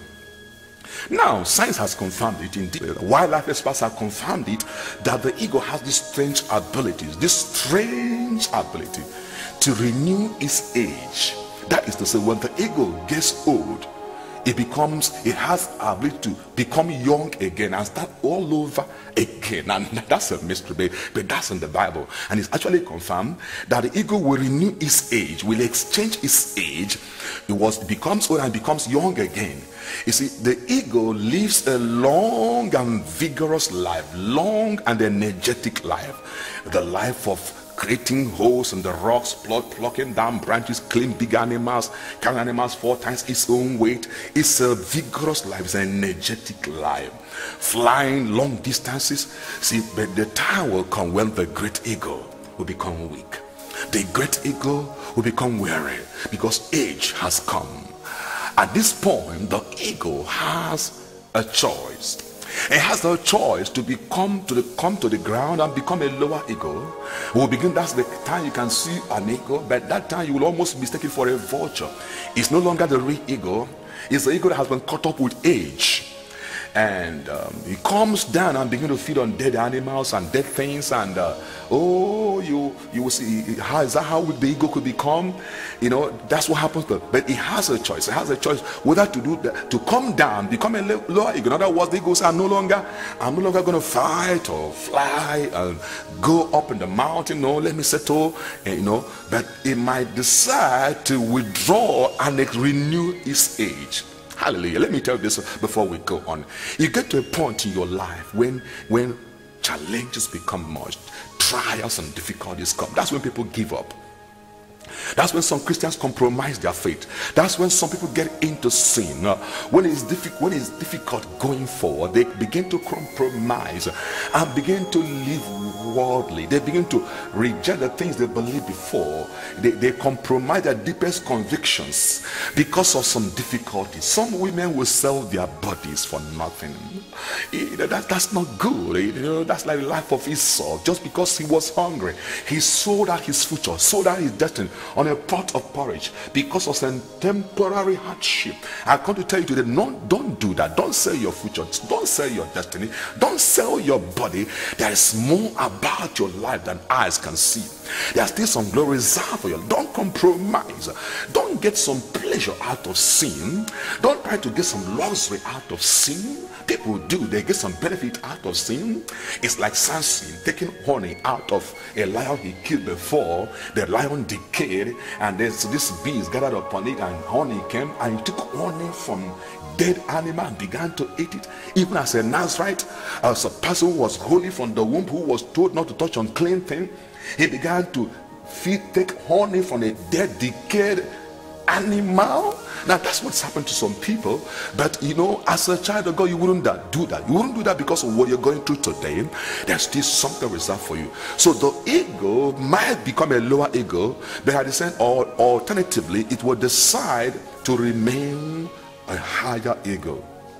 Now, science has confirmed it indeed. Wildlife experts have confirmed it, that the eagle has these strange abilities, this strange ability to renew its age. That is to say, when the eagle gets old, it becomes, it has the ability to become young again and start all over again. And that's a mystery, but that's in the Bible. And it's actually confirmed that the eagle will renew its age, will exchange its age. It was it becomes old and becomes young again. You see, the eagle lives a long and vigorous life, long and energetic life, the life of creating holes in the rocks, pluck, plucking down branches, killing big animals, carrying animals four times its own weight. It's a vigorous life, it's an energetic life, flying long distances. See, but the time will come when the great eagle will become weak. The great eagle will become weary because age has come. At this point, the eagle has a choice. It has a choice to become to the come to the ground and become a lower eagle. Will begin. That's the time you can see an eagle, but that time you will almost mistake it for a vulture. It's no longer the real eagle. It's the eagle that has been caught up with age. And um, he comes down and begins to feed on dead animals and dead things. And uh, oh, you you will see. How is that how the eagle could become? You know, that's what happens. But, but it has a choice. It has a choice whether to do that, to come down, become a lower eagle. In other words, the eagles are no longer. I'm no longer going to fight or fly and go up in the mountain. No, let me settle. You know, but it might decide to withdraw and renew its age. Hallelujah. Let me tell you this before we go on. You get to a point in your life when when challenges become much, trials and difficulties come. That's when people give up. That's when some Christians compromise their faith. That's when some people get into sin. Uh, when it's difficult, when it's difficult going forward, they begin to compromise and begin to live worldly. They begin to reject the things they believed before. They, they compromise their deepest convictions because of some difficulties. Some women will sell their bodies for nothing. You know, that, that's not good. You know, that's like the life of Esau. Just because he was hungry, he sold out his future, sold out his destiny on a pot of porridge because of some temporary hardship. I come to tell you today, no, don't do that. Don't sell your future. Don't sell your destiny. Don't sell your body. There is more about your life than eyes can see. There's still some glory reserved for you. Don't compromise. Don't get some pleasure out of sin. Don't try to get some luxury out of sin. People do. They get some benefit out of sin. It's like Samson taking honey out of a lion he killed before. The lion decayed, and there's this bees gathered upon it, and honey came, and he took honey from dead animal and began to eat it. Even as a Nazarite, as a person who was holy from the womb, who was told not to touch unclean thing, he began to feed, take honey from a dead, decayed animal. Now that's what's happened to some people. But you know, as a child of God, you wouldn't do that. You wouldn't do that because of what you're going through today. There's still something reserved for you. So the ego might become a lower ego, but at the same, or alternatively, it will decide to remain a higher ego.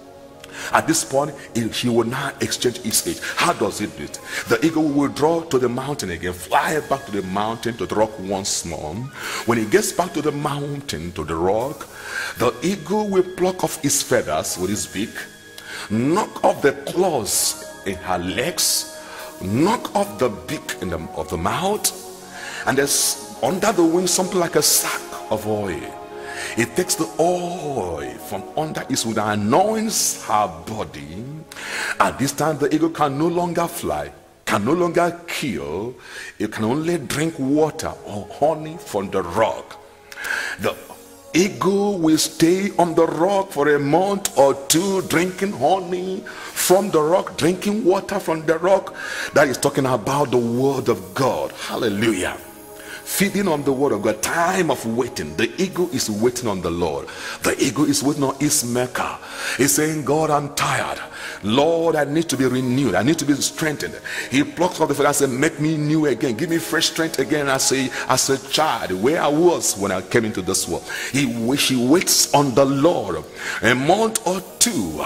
At this point, he will now exchange his age. How does it do it? The eagle will withdraw to the mountain again, fly back to the mountain, to the rock once more. When he gets back to the mountain, to the rock, the eagle will pluck off his feathers with his beak, knock off the claws in her legs, knock off the beak in the, of the mouth, and there's under the wing something like a sack of oil. It takes the oil from under his wing and anoints her body. At this time, the eagle can no longer fly, can no longer kill. It can only drink water or honey from the rock. The eagle will stay on the rock for a month or two, drinking honey from the rock, drinking water from the rock. That is talking about the word of God. Hallelujah. Feeding on the word of God, time of waiting. The eagle is waiting on the Lord. The eagle is waiting on his maker. He's saying, God, I'm tired. Lord, I need to be renewed. I need to be strengthened. He plucks off the feather and says, make me new again. Give me fresh strength again. I say, as a child, where I was when I came into this world. He, he waits on the Lord. A month or two,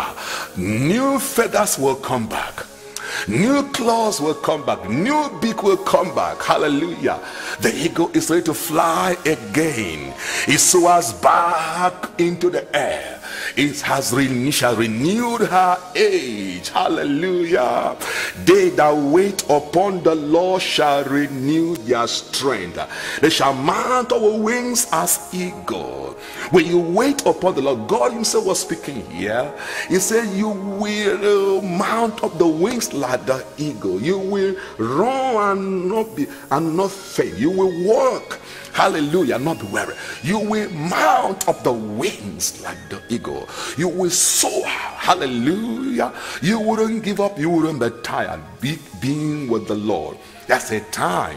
new feathers will come back. New claws will come back. New beak will come back. Hallelujah. The eagle is ready to fly again. It soars back into the air. It has renewed, shall renewed her age. Hallelujah. They that wait upon the Lord shall renew their strength. They shall mount our wings as eagle. When you wait upon the Lord, God himself was speaking here. He said, you will mount up the wings like the eagle. You will run and not be and not faint. You will walk, hallelujah, not be weary. You will mount up the wings like the eagle. You will soar, hallelujah. You wouldn't give up. You wouldn't be tired. Be, being with the Lord. That's a time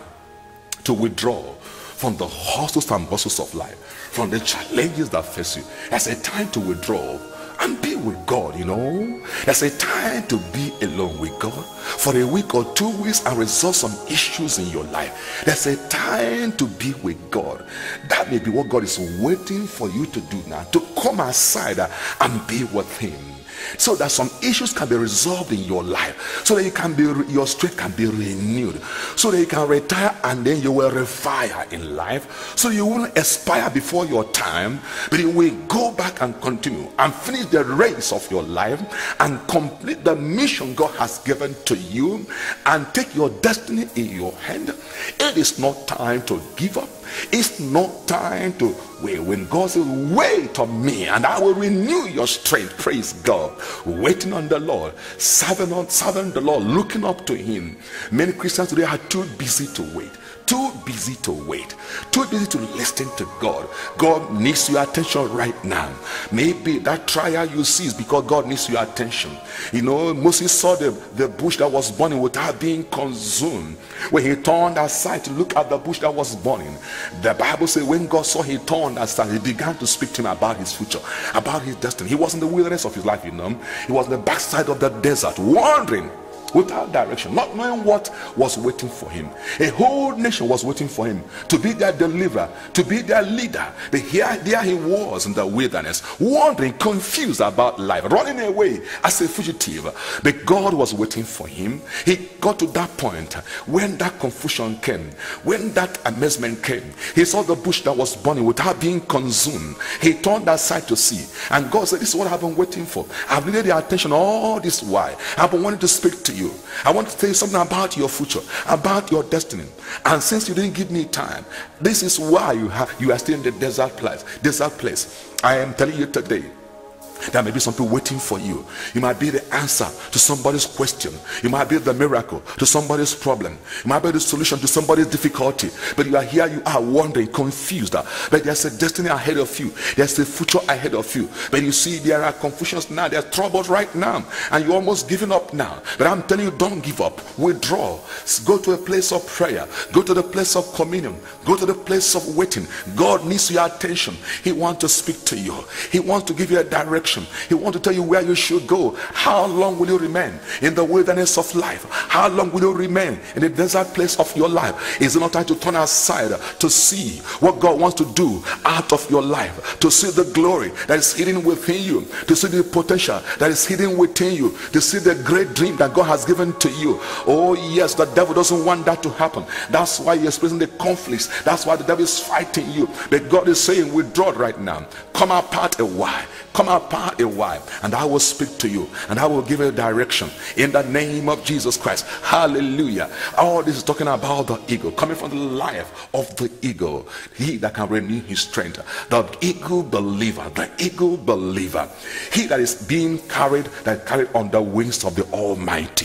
to withdraw from the hustles and bustles of life, from the challenges that face you. That's a time to withdraw and be with God, you know. That's a time to be alone with God for a week or two weeks and resolve some issues in your life. That's a time to be with God. That may be what God is waiting for you to do now, to come aside and be with him, so that some issues can be resolved in your life, so that you can be, your strength can be renewed, so that you can retire and then you will refire in life, so you won't expire before your time, but you will go back and continue and finish the race of your life and complete the mission God has given to you and take your destiny in your hand. It is not time to give up. It's not time to wait. When God says, wait on me and I will renew your strength, praise God. Waiting on the Lord, serving on serving the Lord, looking up to him. Many Christians today are too busy to wait. Too busy to wait, too busy to listen to God. God needs your attention right now. Maybe that trial you see is because God needs your attention. You know, Moses saw the, the bush that was burning without being consumed. When he turned aside to look at the bush that was burning, the Bible says when God saw he turned aside, he began to speak to him about his future, about his destiny. He was in the wilderness of his life, you know. He was in the backside of the desert, wandering without direction, not knowing what was waiting for him. A whole nation was waiting for him to be their deliverer, to be their leader. But here, there he was in the wilderness, wandering, confused about life, running away as a fugitive. But God was waiting for him. He got to that point when that confusion came, when that amazement came. He saw the bush that was burning without being consumed. He turned aside to see, and God said, this is what I've been waiting for. I've needed your attention all this while. I've been wanting to speak to you. I want to tell you something about your future, about your destiny. And since you didn't give me time, this is why you have you are still in the desert place. Desert place. I am telling you today, there may be something waiting for you. You might be the answer to somebody's question. You might be the miracle to somebody's problem. You might be the solution to somebody's difficulty. But you are here, you are wondering, confused. But there's a destiny ahead of you. There's a future ahead of you. But you see, there are confusions now. There's troubles right now. And you're almost giving up now. But I'm telling you, don't give up. Withdraw. Go to a place of prayer. Go to the place of communion. Go to the place of waiting. God needs your attention. He wants to speak to you. He wants to give you a direction. He wants to tell you where you should go. How long will you remain in the wilderness of life? How long will you remain in the desert place of your life? Is it not time to turn aside to see what God wants to do out of your life, to see the glory that is hidden within you, to see the potential that is hidden within you, to see the great dream that God has given to you? Oh yes, the devil doesn't want that to happen. That's why you're experiencing the conflicts. That's why the devil is fighting you. But God is saying, withdraw right now. Come apart a while. Come apart a while, and I will speak to you, and I will give you direction in the name of Jesus Christ. Hallelujah. All this is talking about the eagle, coming from the life of the eagle, he that can renew his strength. The eagle believer, the eagle believer, he that is being carried, that carried on the wings of the Almighty.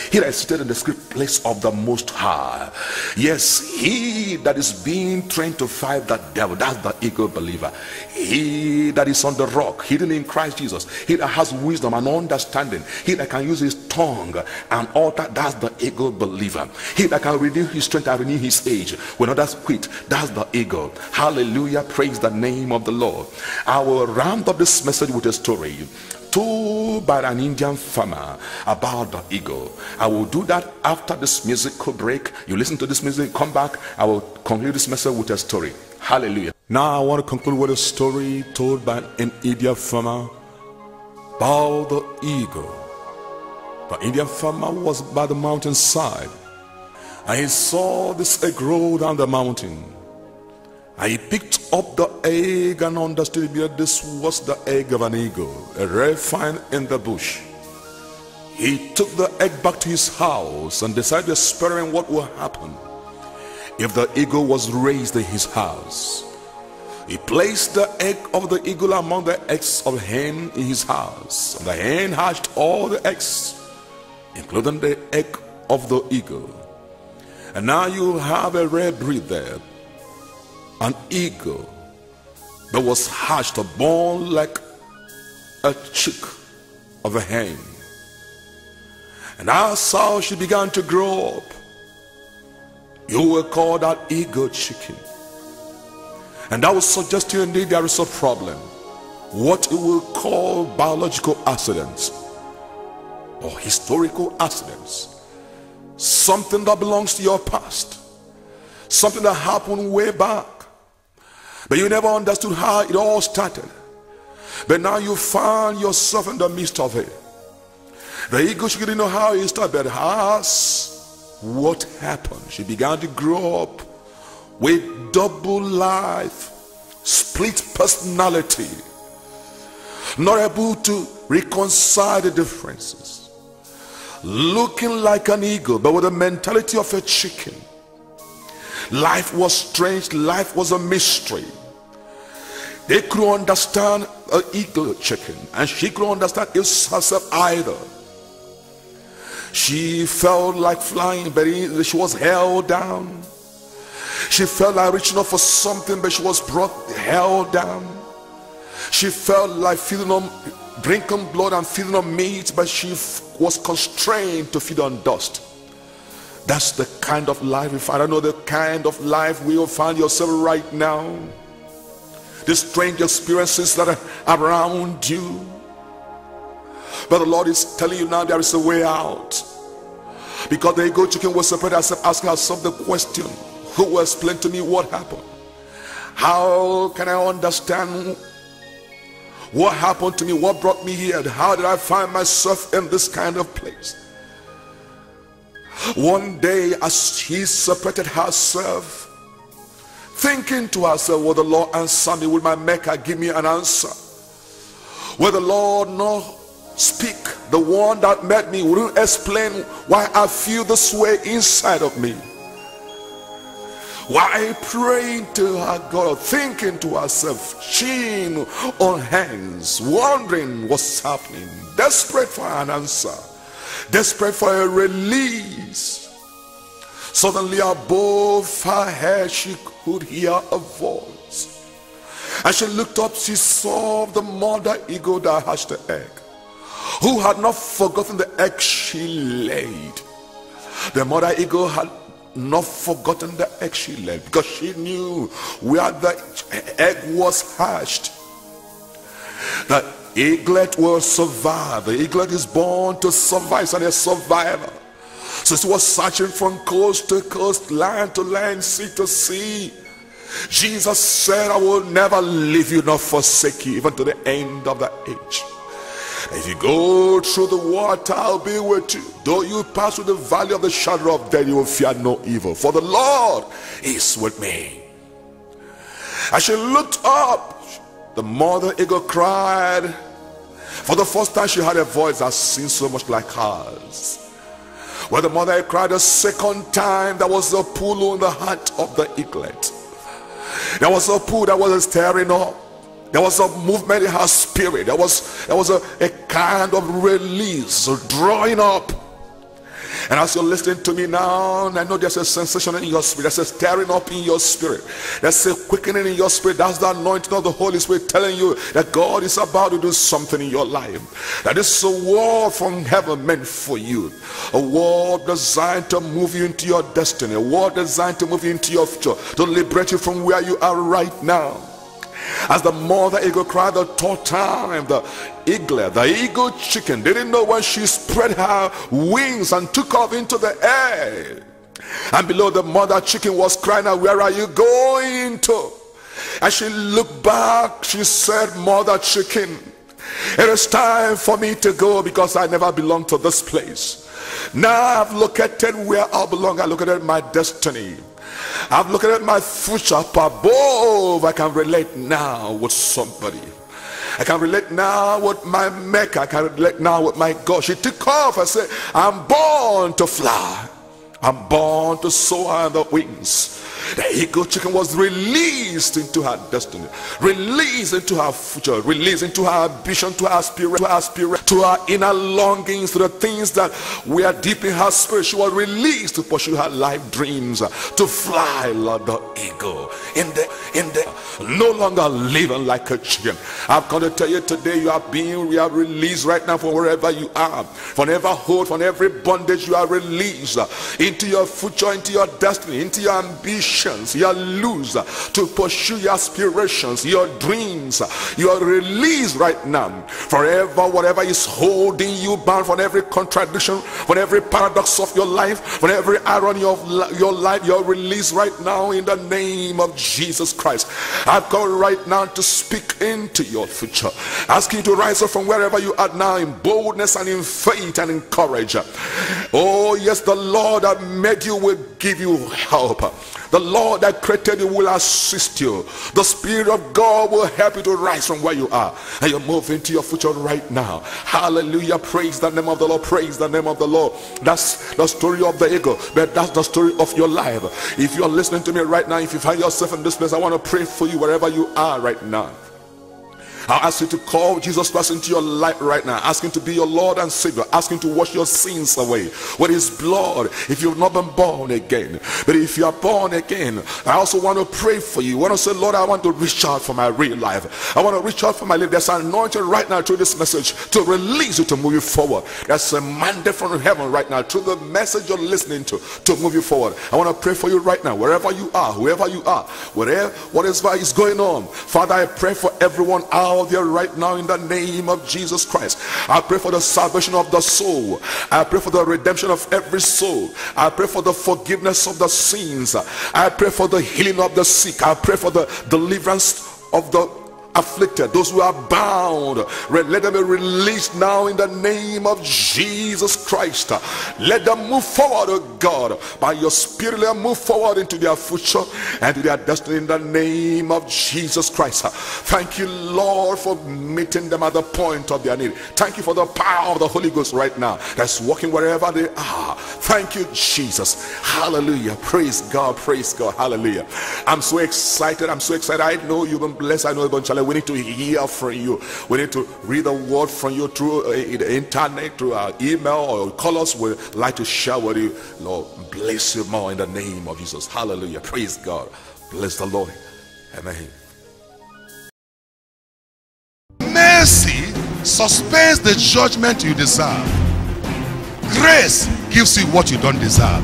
he that is seated in the secret place of the Most High. Yes, he that is being trained to fight the devil, that's the eagle believer. He that is on the rock, hidden in Christ Jesus, he that has wisdom and understanding, he that can use his tongue and alter, that's the eagle believer. He that can renew his strength and renew his age when others quit, that's the eagle. Hallelujah, praise the name of the Lord. I will round up this message with a story told by an Indian farmer about the eagle. I will do that after this musical break. You listen to this music, come back. I will conclude this message with a story. Hallelujah. Now I want to conclude with a story told by an Indian farmer about the eagle. The Indian farmer was by the mountainside, and he saw this egg roll down the mountain. And he picked up the egg and understood that this was the egg of an eagle, a rare find in the bush. He took the egg back to his house and decided to experiment what would happen if the eagle was raised in his house. He placed the egg of the eagle among the eggs of hen in his house, and the hen hatched all the eggs, including the egg of the eagle. And now you have a rare breed there, an eagle that was hatched or born like a chick of a hen. And that's how she began to grow up. You will call that eagle chicken. And that will suggest to you indeed there is a problem. What you will call biological accidents or historical accidents. Something that belongs to your past. Something that happened way back. But you never understood how it all started. But now you find yourself in the midst of it. The eagle, she didn't know how it started, but that's what happened. She began to grow up with double life, split personality, not able to reconcile the differences. Looking like an eagle, but with the mentality of a chicken. Life was strange, life was a mystery. They couldn't understand an eagle chicken, and she couldn't understand herself either. She felt like flying, but she was held down. She felt like reaching out for something, but she was brought held down. She felt like feeding on, drinking blood and feeding on meat, but she was constrained to feed on dust. That's the kind of life, if I don't know the kind of life we will find yourself right now. The strange experiences that are around you. But the Lord is telling you now there is a way out. Because the ego chicken was separate herself, asking herself the question, who will explain to me what happened? How can I understand what happened to me? What brought me here? How did I find myself in this kind of place? One day as she separated herself, thinking to herself, will the Lord answer me? Will my maker give me an answer? Will the Lord not speak? The one that met me will explain why I feel this way inside of me. Why praying to her God, thinking to herself, chin on hands, wondering what's happening, desperate for an answer, desperate for a release. Suddenly above her head she could hear a voice. As she looked up, she saw the mother eagle that hatched the egg, who had not forgotten the egg she laid. The mother eagle had not forgotten the egg she laid, because she knew where the egg was hatched. The eaglet will survive. The eaglet is born to survive, and a survivor. So she was searching from coast to coast, land to land, sea to sea. Jesus said, I will never leave you nor forsake you, even to the end of the age. If you go through the water, I'll be with you. Though you pass through the valley of the shadow of death, you will fear no evil, for the Lord is with me. As she looked up, the mother eagle cried. For the first time she had a voice that seemed so much like hers. When the mother eagle cried a second time, there was a pull in the heart of the eaglet. There was a pull that was stirring up. There was a movement in her spirit. There was, there was a, a kind of release, a drawing up. And as you're listening to me now, I know there's a sensation in your spirit. There's a stirring up in your spirit. There's a quickening in your spirit. That's the anointing of the Holy Spirit telling you that God is about to do something in your life. That is a word from heaven meant for you. A word designed to move you into your destiny. A word designed to move you into your future. To liberate you from where you are right now. As the mother eagle cried the third time, the eagle, the eagle chicken didn't know when she spread her wings and took off into the air. And below, the mother chicken was crying out, "Where are you going to?" As she looked back, she said, "Mother chicken, it is time for me to go because I never belonged to this place. Now I've located where I belong. I located my destiny. I've looked at my future up above. I can relate now with somebody. I can relate now with my maker. I can relate now with my God." She took off and said, "I'm born to fly. I'm born to soar on the wings." The eagle chicken was released into her destiny, released into her future, released into her ambition, to her spirit, to her spirit, to her inner longings, to the things that were deep in her spirit. She was released to pursue her life dreams, to fly like the eagle, in the, in the, no longer living like a chicken. I've come to tell you today, you are being, you are released right now from wherever you are, from every hold, from every bondage. You are released into your future, into your destiny, into your ambition. You are loose to pursue your aspirations, your dreams. You are released right now. Forever, whatever is holding you bound, from every contradiction, from every paradox of your life, from every irony of your life, you are released right now in the name of Jesus Christ. I've come right now to speak into your future, asking you to rise up from wherever you are now in boldness and in faith and in courage. Oh yes, the Lord that made you will give you help. The Lord that created you will assist you. The Spirit of God will help you to rise from where you are, and you move into your future right now. Hallelujah. Praise the name of the Lord. Praise the name of the Lord. That's the story of the eagle, but that's the story of your life. If you're listening to me right now, if you find yourself in this place, I want to pray for you wherever you are right now. I'll ask you to call Jesus Christ into your life right now. Ask him to be your Lord and Savior. Ask him to wash your sins away with his blood if you've not been born again. But if you are born again, I also want to pray for you. I want to say, Lord, I want to reach out for my real life. I want to reach out for my life. There's an anointing right now through this message to release you, to move you forward. There's a mandate from heaven right now through the message you're listening to, to move you forward. I want to pray for you right now, wherever you are, whoever you are, whatever, whatever is going on. Father, I pray for everyone out there right now in the name of Jesus Christ. I pray for the salvation of the soul. I pray for the redemption of every soul. I pray for the forgiveness of the sins. I pray for the healing of the sick. I pray for the deliverance of the afflicted, those who are bound. Let them be released now in the name of Jesus Christ. Let them move forward, oh God, by your Spirit. Let them move forward into their future and to their destiny in the name of Jesus Christ. Thank you, Lord, for meeting them at the point of their need. Thank you for the power of the Holy Ghost right now that's working wherever they are. Thank you, Jesus. Hallelujah. Praise God. Praise God. Hallelujah. I'm so excited. I'm so excited. I know you've been blessed. I know you've been challenged. We need to hear from you. We need to read the word from you through uh, the internet, through our email, or call us. We'd like to share with you. Lord, bless you more in the name of Jesus. Hallelujah. Praise God. Bless the Lord. Amen. Mercy suspends the judgment you deserve. Grace gives you what you don't deserve.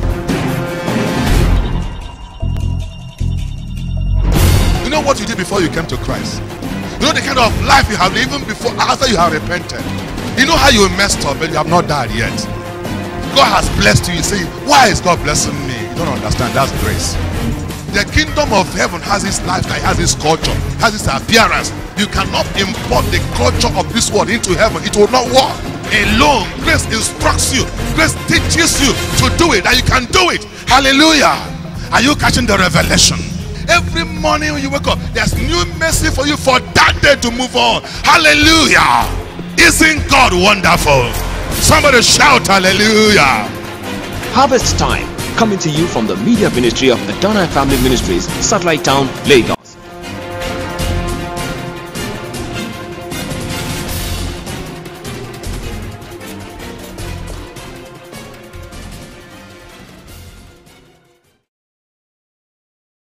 You know what you did before you came to Christ? You know the kind of life you have even before, after you have repented. You know how you messed up, but you have not died yet. God has blessed you. You say, why is God blessing me? You don't understand. That's grace. The kingdom of heaven has its lifestyle, has its culture, has its appearance. You cannot import the culture of this world into heaven. It will not work. Alone, grace instructs you. Grace teaches you to do it, and you can do it. Hallelujah. Are you catching the revelation? Every morning when you wake up, there's new mercy for you for that day to move on. Hallelujah. Isn't God wonderful? Somebody shout hallelujah. Harvest Time, coming to you from the media ministry of Adonai Family Ministries, Satellite Town, Lagos.